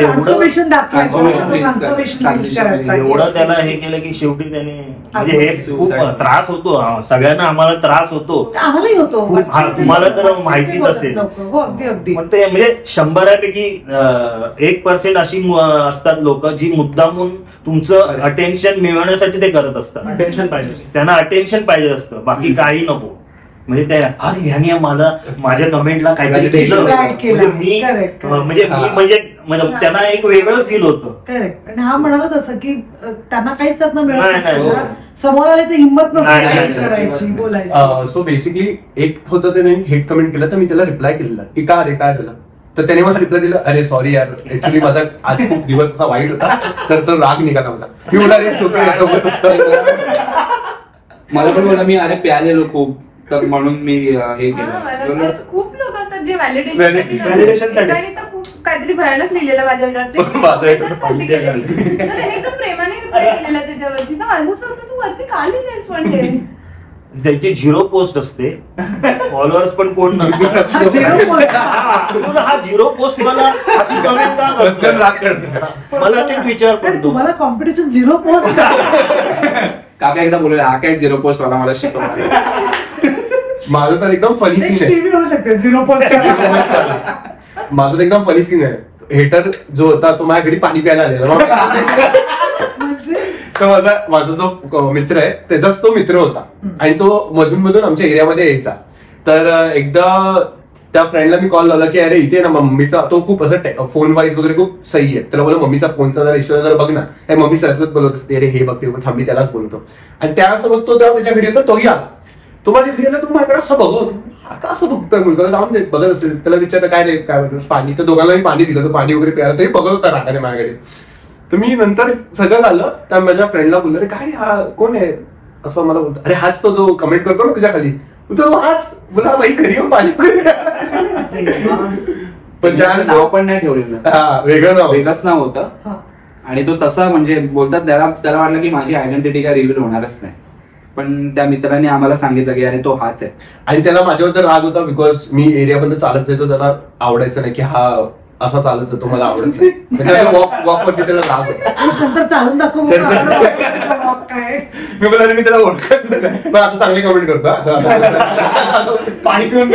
एवढं त्याला हे केलं की शेवटी त्याने, म्हणजे हे खूप त्रास होतो सगळ्यांना, आम्हाला त्रास होतो, आम्हालाही होतो. तुम्हाला तर माहितीच असेल. पण ते म्हणजे 100पैकी 1% अशी असतात लोक जी मुद्दामून तुमचं अटेन्शन मिळवण्यासाठी ते करत असतात. अटेन्शन पाहिजे, त्यांना अटेन्शन पाहिजे असतं, बाकी काही नको. म्हणजे त्या ह्याने मला माझ्या कमेंटला काहीतरी केलं, म्हणजे त्यांना एक वेगळं फील होतं. करेक्ट. आणि हा म्हणाला तसं की त्यांना काहीच त्यातनं मिळत नसतं, समोर आले तर हिंमत नसते बोलायची. सो बेसिकली एक होतं, त्याने हेट कमेंट केलं तर मी त्याला रिप्लाय केलेला की का रे काय झालं, तर त्याने मला रिप्लाय दिला, अरे सॉरी यार, ऍक्च्युली माझा आज खूप दिवस असा वाईट होता, तर तो राग निघाला मला. मी बोला रे छोटे यासोबत असतं. मला पण बोला मी अरे प्यालेलो खूप, तर म्हणून मी हे केलं. खूप लोक असतात जे व्हॅलिडेशन काहीतरी भयानक लिहिलेलं माझ्यावर, एकदम प्रेमाने रिप्लाय केलेला त्याच्यावरती. तर माझं असं होतं, तू वरती का लिहिलेस म्हणजे. त्याची 0 पोस्ट असते, फॉलोअर्स पण कोण नसतात. हा 0 पोस्ट मला अशी कमेंट का करतो, मला ते विचार पडतो. तुम्हाला कॉम्पिटिशन 0 पोस्ट. काका एकदा बोलले हा काय 0 पोस्ट वाला मला शिकवला. माझं तर एकदम फनी सीन आहे, होऊ शकते 0 पोस्ट. माझं तर एकदम फनी सीन आहे. हेटर जो होता तो माझ्या घरी पाणी प्यायला आलेला. माझा जो मित्र आहे त्याचाच तो मित्र होता, आणि तो मधून मधून आमच्या एरियामध्ये यायचा. तर एकदा त्या फ्रेंडला मी कॉल लावला की अरे इथे ना मम्मीचा, तो खूप असं फोन वाईज वगैरे खूप सही आहे, त्याला बोला मम्मीचा फोनचा जरा इश्यू जरा बघ ना. मम्मी सतत बोलत असते अरे हे बघते, थांबी त्यालाच बोलतो. आणि त्यासोबत तो त्याच्या घरी होता, तोही आला. तो माझ्या घरी आला, तो माझ्याकडे असं बघतो, का असं बघतोय मुलगा, जाऊन दे बघत असेल. त्याला विचारलं काय नाही काय म्हणतो, पाणी. तर दोघांना मी पाणी दिलं, तो पाणी वगैरे प्यायला, तरी बघत होता रागाने माझ्याकडे. तर मी नंतर सगळं झालं त्या माझ्या फ्रेंडला बोललो, अरे काय हा कोण आहे असं मला बोलतो. अरे हाच तो जो कमेंट करतो ना तुझ्या खाली, तो हाच बोला बाई घरी येऊन पाणी. पण त्याचं नाव पण नाही ठेवलेलं, वेगळंच नाव होतं. आणि तो तसा म्हणजे बोलतात, त्याला वाटलं की माझी आयडेंटिटी काय रिव्हील होणारच नाही. पण त्या मित्राने आम्हाला सांगितलं की अरे तो हाच आहे. आणि त्याला माझ्यावर राग होता, बिकॉज मी एरियामध्ये चालत जायचो, त्याला आवडायचं नाही की हा असा चालत जातो, मला आवडत नाही. वॉक वरती त्याला राग होता. चालून दाखव काय. मी बोला मी त्याला ओळखत नाही, पण आता चांगली कमेंट करतो. पाणी पिऊन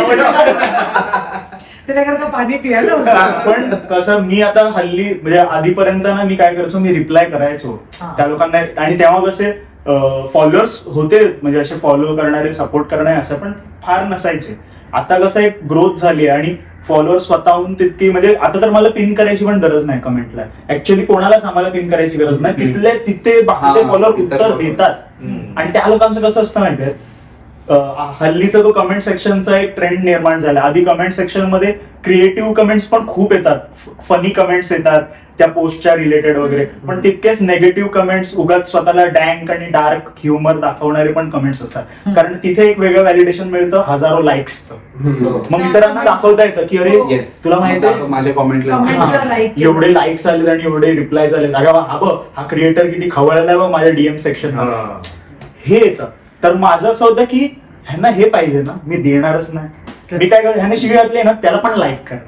पाणी पियायला. पण कसं मी आता हल्ली म्हणजे आधीपर्यंत ना मी काय करायचो, मी रिप्लाय करायचो त्या लोकांना. आणि तेव्हा कसे फॉलोअर्स होते, म्हणजे असे फॉलो करणारे सपोर्ट करणारे असं पण फार नसायचे. आता कसं एक ग्रोथ झाली आणि फॉलोअर्स स्वतःहून तितकी, म्हणजे आता तर मला पिन करायची पण गरज नाही कमेंटला. ऍक्च्युअली कोणालाच आम्हाला पिन करायची गरज नाही, तिथले तिथे बाकीचे फॉलोअर उत्तर देतात. आणि त्या लोकांचं कसं असतं माहितीये, हल्लीचा तो कमेंट सेक्शनचा एक ट्रेंड निर्माण झाला. आधी कमेंट सेक्शन मध्ये क्रिएटिव्ह कमेंट्स पण खूप येतात, फनी कमेंट्स येतात त्या पोस्टच्या रिलेटेड वगैरे, पण तितकेच नेगेटिव्ह कमेंट्स, उगाच स्वतःला डँक आणि डार्क ह्युमर दाखवणारे पण कमेंट्स असतात. कारण तिथे एक वेगळं व्हॅलिडेशन मिळतं हजारो लाईक्सचं. मग इतरांना दाखवता येतं की अरे तुला माहिती आहे माझ्या कॉमेंटला एवढे लाईक्स आले आणि एवढे रिप्लाय झाले, अरे हा बघ हा क्रिएटर किती खवळला बघ माझ्या डीएम सेक्शन हे येतं. तर माझं असं होतं की ह्यांना हे पाहिजे ना, मी देणारच नाही. मी काय करतो, ह्याने शिवी घातली ना त्याला पण लाईक करणार,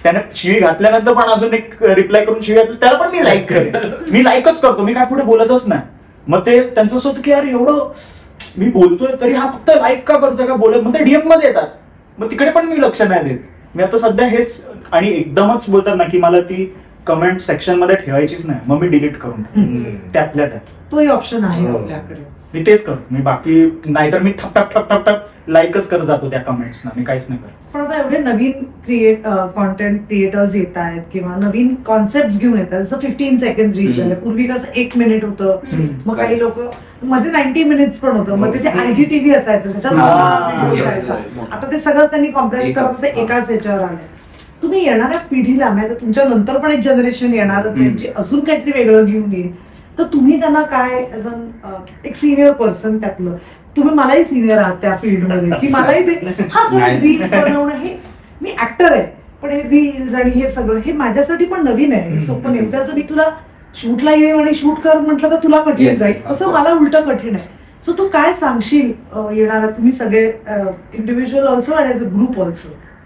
त्याने शिवी घातल्यानंतर पण अजून एक रिप्लाय करून शिवी घातली त्याला पण मी लाईक करेन. मी लाईकच करतो, मी काय पुढे बोलतच नाही. मग ते त्यांचं असं होतं की यार एवढं मी बोलतोय तरी हा फक्त लाईक का करतोय का बोलत, मग ते डीएम मध्ये येतात. मग तिकडे पण मी लक्ष नाही देत. मी आता सध्या हेच, आणि एकदमच बोलतात ना की मला ती कमेंट सेक्शन मध्ये ठेवायचीच नाही, मग मी डिलीट करून त्यातल्या त्यात. तोही ऑप्शन आहे आपल्याकडे. मी तेच करतो. मी बाकी नाहीतर मी ठप ठप ठप ठप ठप लाईकच करत जातो त्या कमेंट्सना, मी काहीच नाही करत. पण आता एवढे नवीन कॉन्टेंट क्रिएटर्स येत आहेत किंवा नवीन कॉन्सेप्ट घेऊन येतात, जसं 15 सेकंड रील झालं, पूर्वी कसं 1 मिनिट होतं, मग काही लोक मध्ये 90 मिनिट्स पण होतं, मग ते IGTV असायचं त्याच्यात व्हिडिओ असायचा. आता ते सगळंच त्यांनी कॉम्प्रेस करत एकाच याच्यावर आलं. तुम्ही येणाऱ्या पिढीला, म्हणजे तुमच्या नंतर पण एक जनरेशन येणारच आहे जे अजून काहीतरी वेगळं घेऊन येईल, तर तुम्ही त्यांना काय ऍज एक सिनियर पर्सन त्यातलं, तुम्ही मलाही सिनियर आहात त्या फील्डमध्ये, की मलाही ते रील्स बनवणं, हे मी ऍक्टर आहे पण हे रील्स आणि हे सगळं हे माझ्यासाठी पण नवीन आहे. सोपं नाही. त्याचं मी तुला शूटला ये आणि शूट कर म्हटलं तर तुला कठीण जाईल, असं मला उलट कठीण आहे. सो तू काय सांगशील येणारा, तुम्ही सगळे इंडिव्हिज्युअल ऑल्सो आणि ऍज अ ग्रुप ऑल्सो?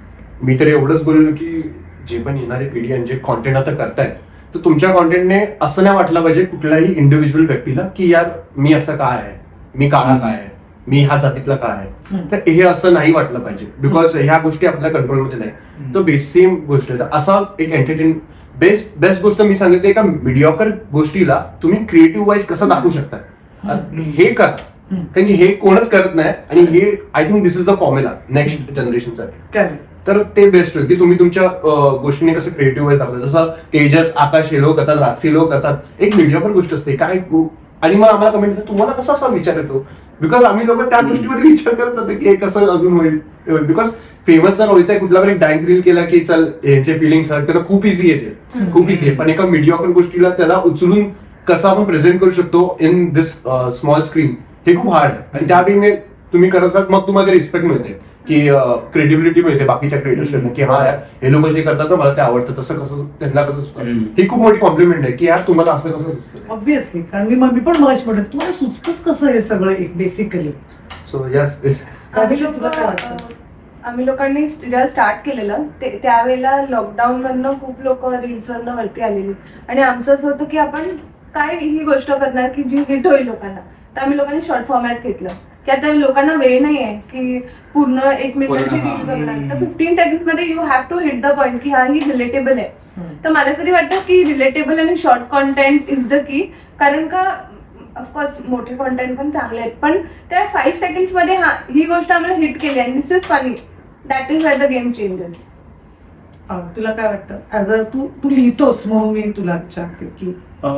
मी तर एवढंच बोललो की जे पण येणारी पिढी आणि जे कॉन्टेंट आता करतायत, तर तुमच्या कॉन्टेंटने असं नाही वाटलं पाहिजे कुठल्याही इंडिव्हिज्युअल व्यक्तीला की यार मी असं काय आहे, मी काळा काय आहे, मी ह्या जातीतला काय आहे, तर हे असं नाही वाटलं पाहिजे. बिकॉज ह्या गोष्टी आपल्या कंट्रोलमध्ये नाही. तर सेम गोष्ट आहे. असा एक एंटरटेन बेस्ट गोष्ट मी सांगितली, एका मिडिओकर गोष्टीला तुम्ही क्रिएटिव्ह वाईज कसं दाखवू शकता हे करा, कारण की हे कोणच करत नाही. आणि हे I think this is the formula next जनरेशनसाठी. तर ते बेस्ट होईल की तुम्ही तुमच्या गोष्टीने कसं क्रिएटिव्ह वाईज दाखवता. जसं तेजस, आकाश हे लोक करतात, राक्षी लोक करतात, एक मिडिओकर गोष्ट असते काय. आणि मग आम्हाला कमेंट येतं तुम्हाला कसा असा विचार येतो, बिकॉज आम्ही लोक त्या गोष्टीमध्ये विचार करत जातो की हे कसं अजून होईल. बिकॉज फेमस जर व्हायचं आहे, कुठला पण एक डँक रील केला की चल यांचे फिलिंग्स हर्ट करणं खूप इझी येते, खूप इझी आहे. पण एका मिडिओकर गोष्टीला त्याला उचलून कसं आपण प्रेझेंट करू शकतो इन दिस स्मॉल स्क्रीन, हे खूप हार्ड आहे. आणि त्या वेळी तुम्ही करत असाल मग तुम्हाला रिस्पेक्ट मिळते, की क्रेडिबिलिटी मिळते बाकीच्या क्रिएटर्सकडनं, की हा यार हे लोक जे करतात मला ते आवडतं, तसं कसं त्यांना कसं सुचतं. ही खूप मोठी कॉम्प्लिमेंट आहे की यार तुम्हाला असं कसं सुचतं. ऑब्व्हियसली, कारण मी पण मगाशी म्हणत तुम्हाला सुचतच कसं हे सगळं एक बेसिकली. सो यस, आम्ही लोकांनी जेव्हा स्टार्ट केलेलं त्यावेळेला लॉकडाऊन मधनं खूप लोक रील्स वरनं वरती आलेली, आणि आमचं असं होतं की आपण काय ही गोष्ट करणार की जी हिट होईल लोकांना. तर आम्ही लोकांनी शॉर्ट फॉर्मॅट घेतलं की आता लोकांना वेळ नाही आहे की पूर्ण 1 मिनिटाची रील बघणार, तर 15 सेकंड मध्ये you have to hit the point की हा ही रिलेटेबल आहे. तर मला तरी वाटतं की रिलेटेबल आणि short content is the key, कारण का ऑफकोर्स मोठे कॉन्टेंट पण चांगले आहेत, पण त्या 5 सेकंड्स मध्ये ही गोष्ट आम्हाला हिट केली आणि this is funny, that is where the game changes. तुला काय वाटतं ऍज अ तू लिहितोस म्हणून मी तुला विचारते की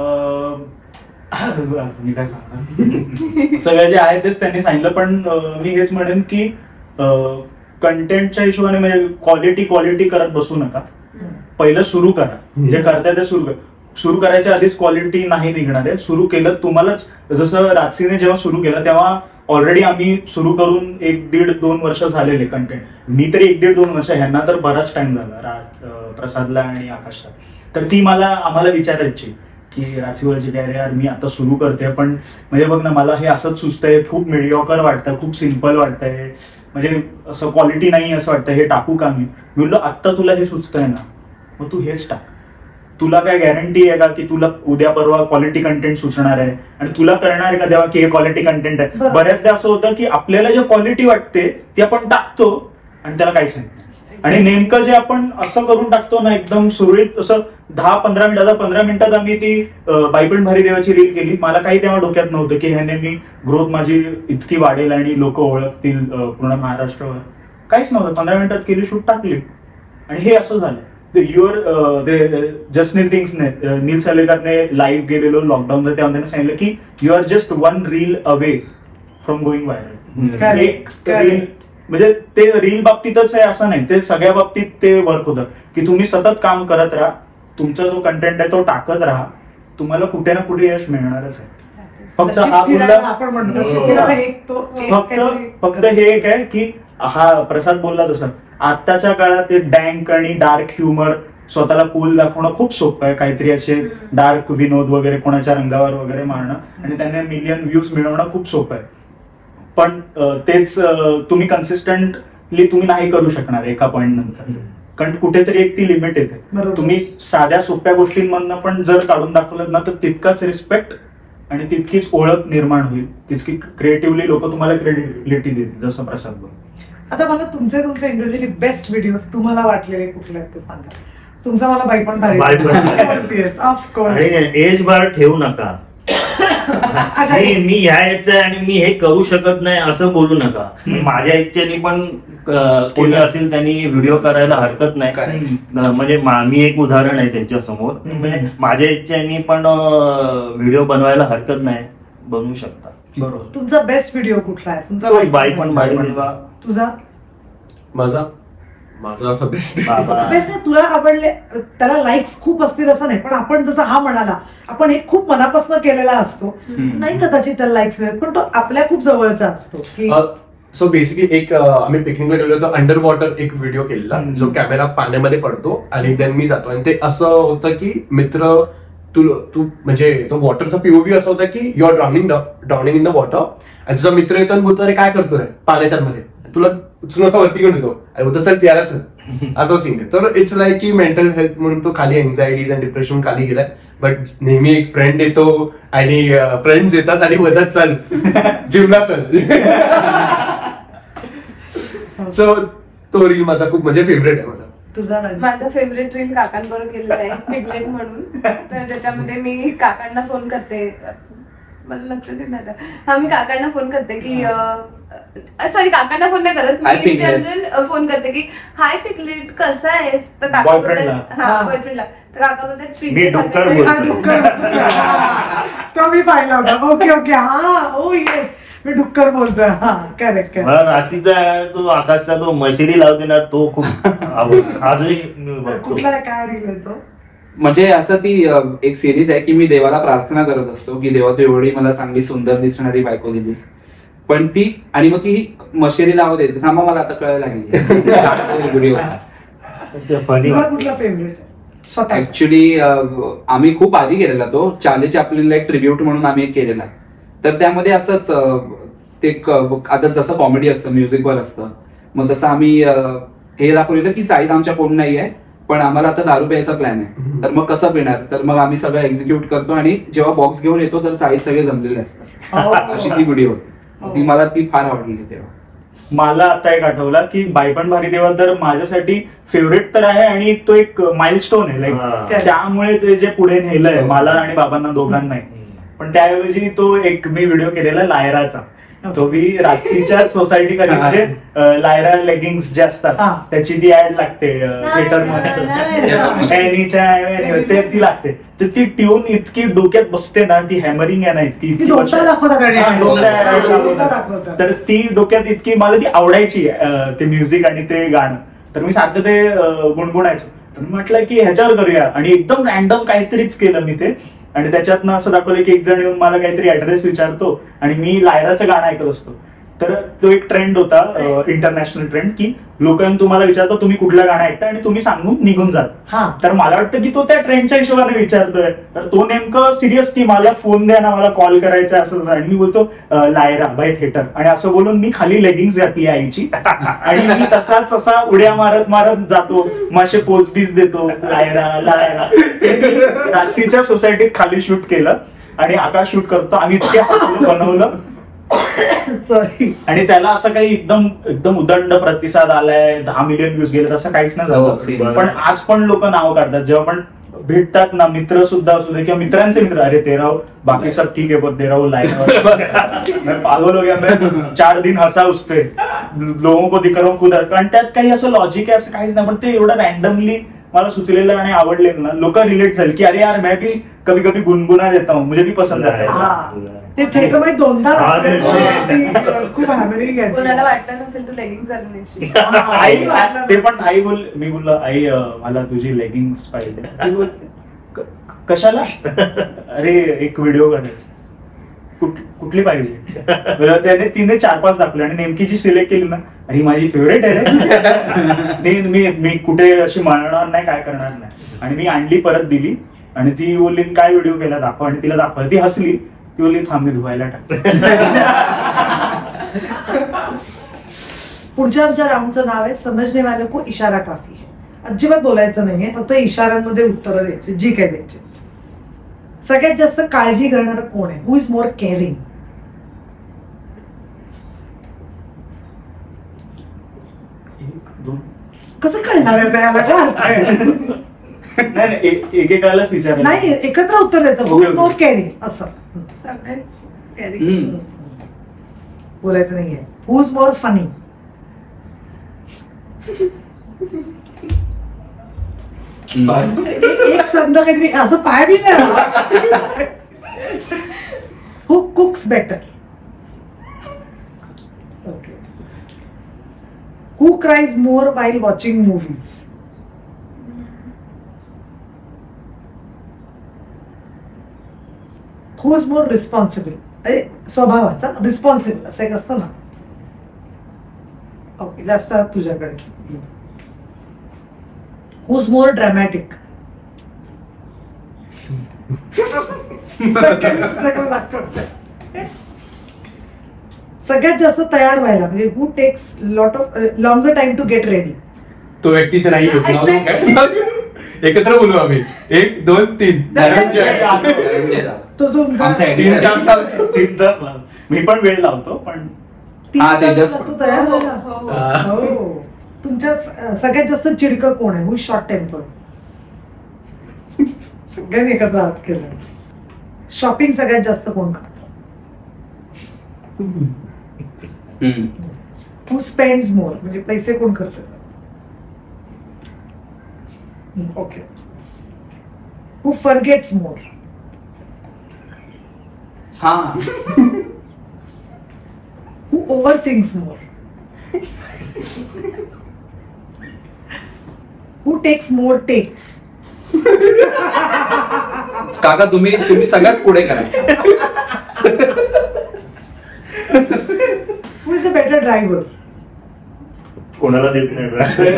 तुम्ही काय सांगणार. सगळं जे आहे तेच त्यांनी सांगितलं, पण मी हेच म्हणेन की कंटेंटच्या हिशोबाने म्हणजे क्वालिटी करत बसू नका. पहिलं सुरू करा, जे करताय ते सुरू करायच्या आधीच क्वालिटी नाही निघणार आहे. सुरू केलं तुम्हालाच, जसं राक्षीने जेव्हा सुरू केलं तेव्हा ऑलरेडी आम्ही सुरू करून 1-1.5-2 वर्ष झालेले कंटेंट. मी तरी 1-1.5-2 वर्ष, ह्यांना तर बराच टाइम झाला, प्रसादला आणि आकाशला. तर ती आम्हाला विचारायची की राशीवरची काय रे यार मी आता सुरू करते, पण म्हणजे बघ ना मला हे असंच सुचतंय, खूप मिडिओकर वाटतं, खूप सिम्पल वाटतंय, म्हणजे असं क्वालिटी नाही असं वाटतं, हे टाकू का मी बोललो आत्ता तुला हे सुचतंय ना मग तू हेच टाक. तुला काय गॅरंटी आहे का की तुला उद्या परवा क्वालिटी कंटेंट सुचणार आहे आणि तुला कळणार आहे का तेव्हा की हे क्वालिटी कंटेंट आहे. बऱ्याचदा असं होतं की आपल्याला जे क्वालिटी वाटते ती आपण टाकतो आणि त्याला काहीच नाही, आणि नेमकं जे आपण असं करून टाकतो ना एकदम सुरळीत असं 10-15 मिनिटात आम्ही ती बाईपण भारी देवाची रील केली. मला काही तेव्हा डोक्यात नव्हतं की ह्याने मी ग्रोथ माझी इतकी वाढेल आणि लोक ओळखतील पूर्ण महाराष्ट्रावर, काहीच नव्हतं. 15 मिनिटात केली, शूट टाकली आणि हे असं झालं. जस्ट नील थिंग्स नील सलेकरने लाईव्ह गेलेलो लॉकडाऊनला, तेव्हा त्याने सांगितलं की you are just 1 reel away from going viral. एक रील म्हणजे ते रील बाबतीतच आहे असं नाही, ते सगळ्या बाबतीत ते वर्क होतं की तुम्ही सतत काम करत राहा, तुमचा जो कंटेंट आहे तो टाकत राहा, तुम्हाला कुठे ना कुठे यश मिळणारच आहे. फक्त फक्त हे एक आहे की हा प्रसाद बोलला तसं आताच्या काळात डँक आणि डार्क ह्युमर स्वतःला कूल दाखवणं खूप सोपं आहे. काहीतरी असे डार्क विनोद वगैरे कोणाच्या रंगावर वगैरे मारणं आणि त्यांना मिलियन व्ह्यूज मिळवणं खूप सोपं आहे. पण तेच तुम्ही कन्सिस्टंटली तुम्ही नाही करू शकणार एका पॉइंट नंतर. कारण कुठेतरी एक ती लिमिट येते. बरोबर. तुम्ही साध्या सोप्या गोष्टींमधनं पण जर काढून दाखवलं ना तर तितकाच रिस्पेक्ट आणि तितकीच ओळख निर्माण होईल, तितकी क्रिएटिव्हली लोक तुम्हाला क्रेडिबिलिटी देतील, जसं प्रसाद बोल. आता मला तुमचे इंडिव्हिज्युअली बेस्ट व्हिडिओज तुम्हाला वाटलेले कुठले आहेत ते सांगा. तुमचा मला बाईपण भारी ऑफकोर्स. एज बार ठेवू नका. मी ह्या याचं आहे आणि मी हे करू शकत नाही असं बोलू नका. माझ्या इच्छेने पण कोणी असेल त्यांनी व्हिडिओ करायला हरकत नाही. म्हणजे मी एक उदाहरण आहे त्यांच्या समोर. म्हणजे माझ्या इच्छेने पण व्हिडिओ बनवायला हरकत नाही, बनवू शकता. बरोबर. तुमचा बेस्ट व्हिडिओ कुठला आहे तुमचा? बाईपण तुझा? माझा असं बेस्ट बेस्ट नाही, तुला आवडले, त्याला लाईक्स खूप असतील असं नाही, पण आपण जसं हा म्हणाला आपण हे खूप मनापासून केलेला असतो, नाही कदाचित त्याला लाईक्स मिळत, पण तो आपल्या खूप जवळचा असतो की. सो बेसिकली एक आम्ही पिकनिकला गेलो होतो, अंडर वॉटर एक व्हिडिओ केलेला जो कॅमेरा पाण्यामध्ये पडतो आणि देन मी जातो, आणि ते असं होतं की मित्र तू म्हणजे तो वॉटरचा पीओव्ही असा होता की you are drowning in the water, आणि तुझा मित्र येतो आणि बोलतो अरे काय करतोय पाण्याच्या मध्ये, तुला उचलून असा वरती घेऊन येतो आणि बोलतो चल त्याला चल, असा सीन आहे. तर इट्स लाईक की मेंटल हेल्थ म्हणून तो खाली एन्झायटीज आणि डिप्रेशन खाली गेलाय, बट नेहमी एक फ्रेंड येतो आणि फ्रेंड्स येतात आणि बोलतात चल जिमला चल. सो तो रील माझा खूप म्हणजे फेवरेट आहे माझा. माझा फेवरेट रील काकांबरोबर केलेला आहे, पिगलेट म्हणून. तर त्याच्यामध्ये मी काकांना फोन करते, मला लक्षात येत नाही आता. हा, मी काकांना फोन करते की सॉरी काकांना फोन नाही करत, मी जनरल फोन करते की हाय पिगलेट कसा आहेस. तर काका बोलतात हा बॉयफ्रेंडला, तर काका बोलतात मी पाहिला होता. ओके ओके हा ओ येस मी डुक्कर बोलतोय. हा करेक्ट. मला नाशिकचा तो आकाशचा तो मशिरी लावते ना तो खूप अजूनही कुठला काय रील आहे तो? म्हणजे असं ती एक सिरीज आहे की मी देवाला प्रार्थना करत असतो की देवा तू एवढी मला चांगली सुंदर दिसणारी बायको दिलीस, पण ती आणि मग ती मशिरी लावत येते. थांबा मला आता कळायला लागली व्हिडिओ. कुठला फेवरेट? ऍक्च्युली आम्ही खूप आधी केलेला तो चार्ली चॅपलिनला एक ट्रिब्यूट म्हणून आम्ही एक केलेला. तर त्यामध्ये असंच ते आता जसं कॉमेडी असतं म्युझिकवर असतं, मग तसं आम्ही हे दाखवलेलं की चाळीत आमच्या कोण नाही आहे पण आम्हाला आता दारू प्यायचा प्लॅन आहे, तर मग कसं पिणार, तर मग आम्ही सगळं एक्झिक्यूट करतो आणि जेव्हा बॉक्स घेऊन येतो तर चाळीत सगळे जमलेले असतात. अशी ती व्हिडिओ होती, ती फार आवडली तेव्हा. मला आता एक आठवला की बाईपण भारी देवा तर माझ्यासाठी फेवरेट तर आहे आणि तो एक माइलस्टोन आहे. लाईक त्यामुळे ते जे पुढे नेलंय मला आणि बाबांना दोघांनाही. पण त्याऐवजी तो एक मी व्हिडिओ केलेला लायराचा, तो मी राजसीच्या सोसायटी कधी म्हणजे लायरा लेगिंग्स जे असतात त्याची ती ऍड लागते थिएटर मध्ये एनी टाइम ते ती लागते. तर ती ट्यून इतकी डोक्यात बसते ना, ती हॅमरिंग आहे ना इतकी, तर ती डोक्यात इतकी मला ती आवडायची ते म्युझिक आणि ते गाणं. तर मी सारखं ते गुणगुणायचो. तर म्हटलं की ह्याच्यावर करूया आणि एकदम रॅन्डम काहीतरीच केलं मी ते. आणि त्याच्यातनं असं दाखवलं की एक जण येऊन मला काहीतरी ऍड्रेस विचारतो आणि मी लायराचं गाणं ऐकत असतो. तर तो एक ट्रेंड होता, इंटरनॅशनल ट्रेंड, की लोकांना तुम्हाला विचारतो तुम्ही कुठलं गाणं ऐकता आणि तुम्ही सांगून निघून जाता. तर मला वाटतं की तो त्या ट्रेंडच्या हिशोबाने विचारतोय. तर तो नेमकं सिरियस की मला फोन द्या ना, मला कॉल करायचा असं, आणि मी बोलतो लायरा बाय थिएटर, आणि असं बोलून मी खाली लेगिंग्स घातली आईची आणि मी तसाच असा उड्या मारत मारत जातो, मासे पोस्ट बीस देतो लायरा लायरा. राजसीच्या सोसायटीत खाली शूट केलं आणि आकाश शूट करतो. आम्ही इतके बनवलं सॉरी, आणि त्याला असं काही एकदम उदंड प्रतिसाद आलाय, 10 मिलियन व्ह्यूज गेले असं काहीच नाही झालं. पण आज पण लोक नाव काढतात जेव्हा पण भेटतात ना, मित्र सुद्धा असू दे किंवा मित्रांचे मित्र, अरे तेराव बाकी सब ठीक आहे पण तेराव लाईन पागल हो गया, 4 दिन हसा उस पे, लोगों को दिख रहा हूं खुदा. कारण त्यात काही असं लॉजिक आहे असं काहीच नाही, पण ते एवढं रॅन्डमली मला सुचलेलं आणि आवडलेलं ना, लोक रिलेट झाले की अरे यार मैं भी कभी कभी गुनगुना देता हूँ, मुझे भी पसंद आता है. ते थिएटरमध्ये 2दा खूप हॅमरिंग आहे. कोणाला वाटलं नसेल तू लेगिंग्स घालून येशील ते पण आई मी बोललो आई मला तुझी लेगिंग्स पाहिजे. कशाला? अरे एक व्हिडिओ काढायचा. कुठली पाहिजे? त्याने तिने 4-5 दाखवले आणि नेमकी जी सिलेक्ट केली ना, अरे माझी फेवरेट आहे. मी कुठे अशी म्हणणार नाही, काय करणार नाही. आणि मी आणली, परत दिली आणि ती बोलली काय व्हिडिओ केला दाखव, आणि तिला दाखवलं. ती हसली, ती बोलली थांब मी धुवायला टाक. पुढच्या आमच्या राऊंडचं नाव आहे समजने वाले को इशारा काफी है. अजिबात बोलायचं नाहीये, फक्त इशाऱ्यांमध्ये उत्तरं द्यायची जी काय द्यायची. सगळ्यात जास्त काळजी करणारं कोण आहे? Who is more caring? कसं कळणार आहे त्याला? काय अर्थ आहे? नाही एकेकालाच विचार नाही, एकत्र उत्तर द्यायचं. हु इज मोर केअरिंग असं सगळेच carry. बोलायचं नाहीये. Who is more funny? एक संद काहीतरी असं पाय बी नाही. Who cooks better? Okay. Who cries more while watching movies? Who is more responsible? स्वभावाचा रिस्पॉन्सिबल असं एक असतं ना. ओके, जास्त तुझ्याकडे. Who is more dramatic? सगळ्यात जास्त तयार व्हायला म्हणजे who takes longer time to get ready? तो व्यक्ती तर नाही एकत्र बोलू आम्ही. 1 2 3. तो जो आमचा 3 तास 3 तास. मी पण वेळ लावतो पण 3 हा, ते तास just- लागतो तयार व्हायला? हो. हो. तुमच्या सगळ्यात जास्त चिडकं कोण आहे? Who short temper? सगळ्यांनी एकत्र हात केलं. शॉपिंग सगळ्यात जास्त कोण करतं? Who spends more? म्हणजे पैसे कोण खर्च करतात? ओके. Who forgets more? हा. Who over thinks more? Who takes more takes? काका तुम्ही सगळ्याच पुढे करा. Who is a better driver? कोणाला देत नाही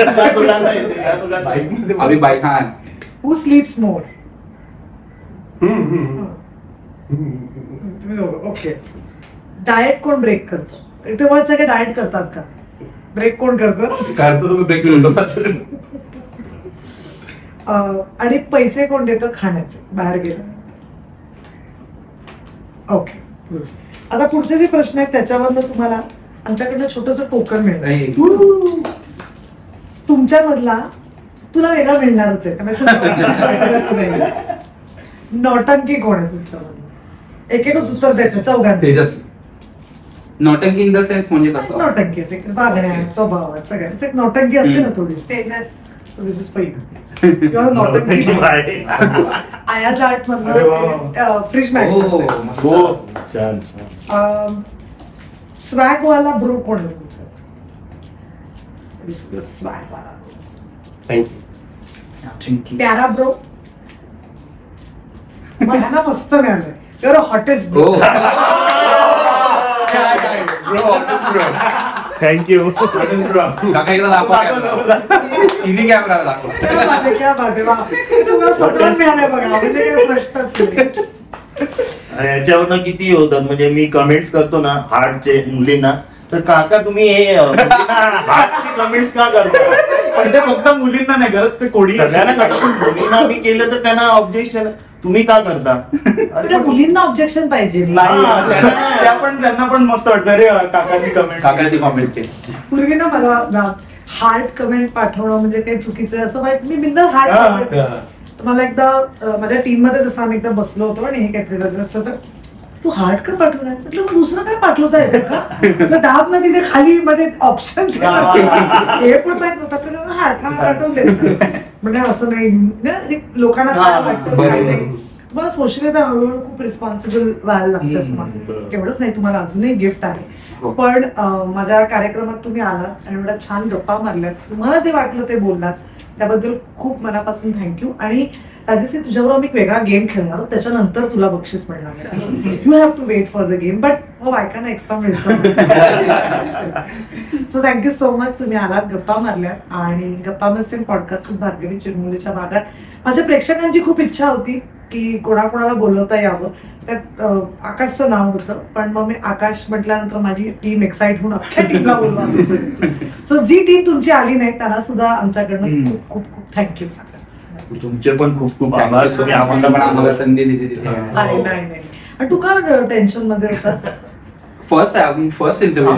आम्ही बाईक. हा. Who sleeps more? Okay. Diet कोण ब्रेक करतं? तेव्हा सगळे डाएट करतात का? ब्रेक कोण करतं? करतो तुम्ही ब्रेक म्हणतो. आणि पैसे कोण देतं खाण्याचे बाहेर गेल्यानंतर? ओके. आता पुढचे जे प्रश्न आहेत त्याच्यावरनं तुम्हाला आमच्याकडनं छोटंसं टोकन मिळेल. तुमच्यामधला तुला वेगळा मिळणारच आहे त्यामुळे तुला विचार करायचं नाही. नौटंकी कोण आहे तुमच्यामधलं? एक-एकच उत्तर द्यायचं चौघांना. Tejas. Nautanki in the sense म्हणजे कसं? नौटंकी असते, वागण्यात स्वभावात सगळ्याच एक नौटंकी असते ना थोडी. तेजस. दिस इज पहिलं. नौटंकी आयाचा आठ अरे वा. मधलं फ्रीज मॅग. हो, मस्त. छान छान. स्वॅग वाला ब्रो कोण आहे तुमच्यात? स्वॅग वाला थँक्यू. प्यारा ब्रो? ह्यांना मस्त मिळालंय. Your a hottest bro. हो. थँक्यू. काका एकदा दाखवा. तिन्ही कॅमेरा दाखवा. क्या बात आहे, क्या बात आहे. वा. तुम्हाला स्वतःला मिळालंय बघा, म्हणजे काही प्रश्नच नाही. याच्यावरनं किती होतात म्हणजे मी कमेंट्स करतो ना हार्टचे मुलींना, तर काका तुम्ही हे हार्टची कमेंट्स का करता? पण ते फक्त मुलींना नाही करत, ते कोणी सगळ्यांना करतो. मुलींना मी केलं तर त्यांना ऑब्जेक्शन तुम्ही का करता? म्हणजे मुलींना ऑब्जेक्शन पाहिजे नाही. त्यांना पण मस्त वाटतं रे काकांनी कमेंट. काकांनी कॉमेंट केली. पूर्वी ना मला हार्ट कमेंट पाठवणं म्हणजे काही चुकीचं आहे असं वाईट. मी बिंदा हार्ट पाठवायचं. मला एकदा माझ्या टीम मध्ये जसं आम्ही एकदा बसलो होतो आणि हे काहीतरी झालं असतं तर तू हार्ट का पाठवणार म्हटलं मग दुसरं काय पाठवता येतं का? दाब मध्ये तिथे खाली मध्ये ऑप्शन्स हे पण माहित नव्हतं हार्टला पाठवून द्यायचं म्हणजे असं नाही. लोकांना काय वाटतं काय नाही. तुम्हाला सोशली तर हळूहळू खूप रिस्पॉन्सिबल व्हायला लागतं असं मला. एवढंच नाही, तुम्हाला अजूनही गिफ्ट आहे. पण माझ्या कार्यक्रमात तुम्ही आलात आणि एवढ्या छान गप्पा मारल्यात, तुम्हाला जे वाटलं ते बोललात त्याबद्दल खूप मनापासून थँक्यू. आणि राजेश्री तुझ्याबरोबर आम्ही एक वेगळा गेम खेळणार त्याच्यानंतर तुला बक्षीस मिळणार. You have to wait for the game but बायकांना एक्स्ट्रा मिळतं. So thank you so much. तुम्ही आलात, गप्पा मारल्यात आणि गप्पा मस्तीन पॉडकास्ट भार्गवी चिरमुलीच्या भागात माझ्या प्रेक्षकांची खूप इच्छा होती की कोणाकोणाला बोलवता यावं. त्यात आकाशचं नाव होतं, पण मग मी आकाश म्हटल्यानंतर माझी टीम एक्साइट होऊन अख्ख्या टीमला बोलवा असं. सो जी टीम तुमची आली नाही त्यांना सुद्धा आमच्याकडनं खूप खूप खूप थँक्यू सांगा. तुमचे पण खूप खूप आभार. तुम्ही आम्हाला संधी दिली तिथे. नाही नाही नाही. आणि तू का टेन्शन मध्ये होतास? फर्स्ट इंटरव्ह्यू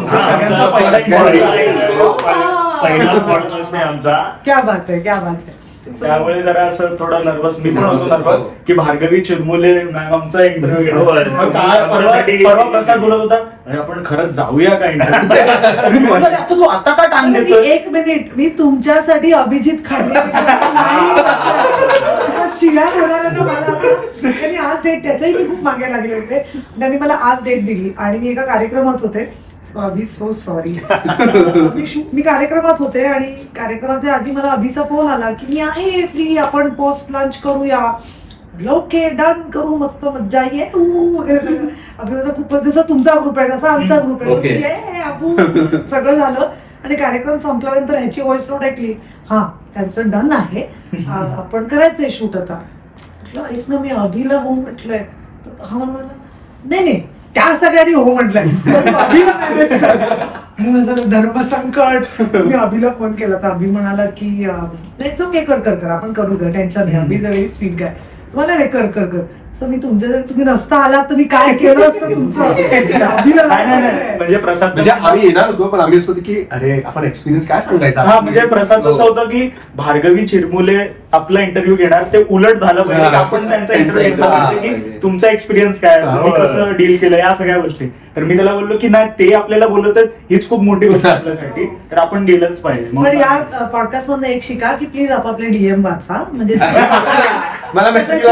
पहिला पॉडकास्ट आहे आमचा. क्या बात आहे, क्या बात आहे. त्यामुळे जरा असं थोडं नर्वस, मी पण होतो नर्वस की भार्गवी चिरमुले मॅम आमचा इंटरव्ह्यू परवा प्रसाद बोलत होता, अरे आपण खरंच जाऊया का इंटरव्ह्यू. तू आता का टाइम देतो? एक मिनिट, मी तुमच्यासाठी अभिजित खांडे शिव्या होणार ना मला. त्यांनी आज डेट, त्याच्याही मी खूप मागे लागले होते, त्यांनी मला आज डेट दिली आणि मी एका कार्यक्रमात होते. So sorry. मी कार्यक्रमात होते आणि कार्यक्रमाच्या आधी मला अभिचा फोन आला की मी आहे फ्री, आपण पोस्ट लंच करूया. ओके डन, करू, मस्त मज्जा ये वगैरे सगळं. अभि माझा खूपच, जसं तुमचा ग्रुप आहे तसा आमचा ग्रुप आहे, आपू सगळं झालं. आणि कार्यक्रम संपल्यानंतर ह्याची व्हॉइस नोट ऐकली, हा त्यांचं डन आहे, आपण करायचंय शूट आता. म्हटलं एक ना मी अभिला हो म्हटलंय. हा म्हणला नाही नाही त्या सगळ्यांनी हो म्हटलंय, अभिला मॅनेज कर. धर्मसंकट. मी अभिला फोन केला तर अभि म्हणाला की नाही ओके कर आपण करू ग, टेन्शन नाही. अभि जवळ स्वीट गाय. मला नाही कर. सो मी तुमच्या जर तुम्ही नसता आलात तर मी काय केलं असतं तुमचं. अभिला म्हणजे प्रसाद, म्हणजे आम्ही येणार होतो पण आम्ही असं होतं की अरे आपण एक्सपिरियन्स काय सांगायचा. हा म्हणजे प्रसादचं असं होतं की भार्गवी चिरमुले आपला इंटरव्ह्यू घेणार, ते उलट झालं पाहिजे की आपण त्यांचा इंटरव्ह्यू घेतला पाहिजे की तुमचा एक्सपिरियन्स काय, तुम्ही कसं डील केलं, या सगळ्या गोष्टी. तर मी त्याला बोललो की नाही, ते आपल्याला बोलत आहेत हीच खूप मोठी गोष्ट आपल्यासाठी, तर आपण गेलंच पाहिजे. पण या पॉडकास्ट मधून एक शिका की प्लीज आपापले डीएम वाचा, म्हणजे मला मेसेज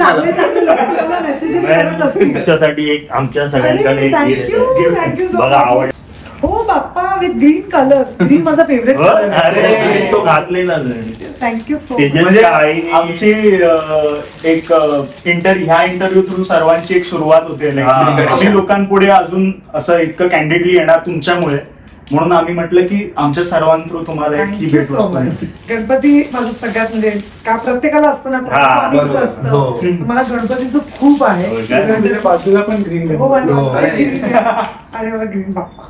मेसेजेस करत असतील. तुमच्यासाठी एक आमच्या सगळ्यांकडे थँक्यू सो बघा आवड. हो Bappa, with green colour. Green माझा फेवरेट कलर. अरे तो घातलेला. Thank you so much. म्हणजे आमची एक ह्या इंटरव्ह्यू थ्रू सर्वांची एक सुरुवात होते. आम्ही लोकांपुढे अजून असं इतकं कॅन्डिडली येणार तुमच्यामुळे, म्हणून आम्ही म्हटलं की आमच्या सर्वांथ्रू तुम्हाला एक थँक्यू सो मच. गणपती माझं सगळ्यात म्हणजे का प्रत्येकाला असतं ना, स्वामीचं असतं. मला गणपतीचं खूप आहे. बाजूला पण ग्रीन हो आणि मला green Bappa.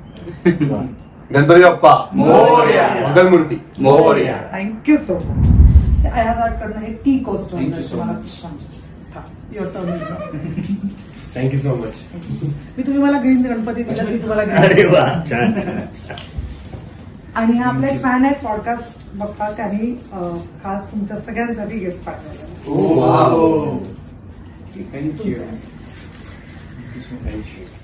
Ganpati Bappa Morya, Mangalmurti Morya. Thank you so much. आयाकडनं हे टी कोस्ट. Thank you so much. मी तुम्ही मला ग्रीन गणपती दिला, मी तुम्हाला अरे ग्रीन. वा, छान. आणि हा आपला एक फॅन आहे पॉडकास्ट बघता, त्यांनी खास तुमच्या सगळ्यांसाठी गिफ्ट पाठवलं. थँक्यू.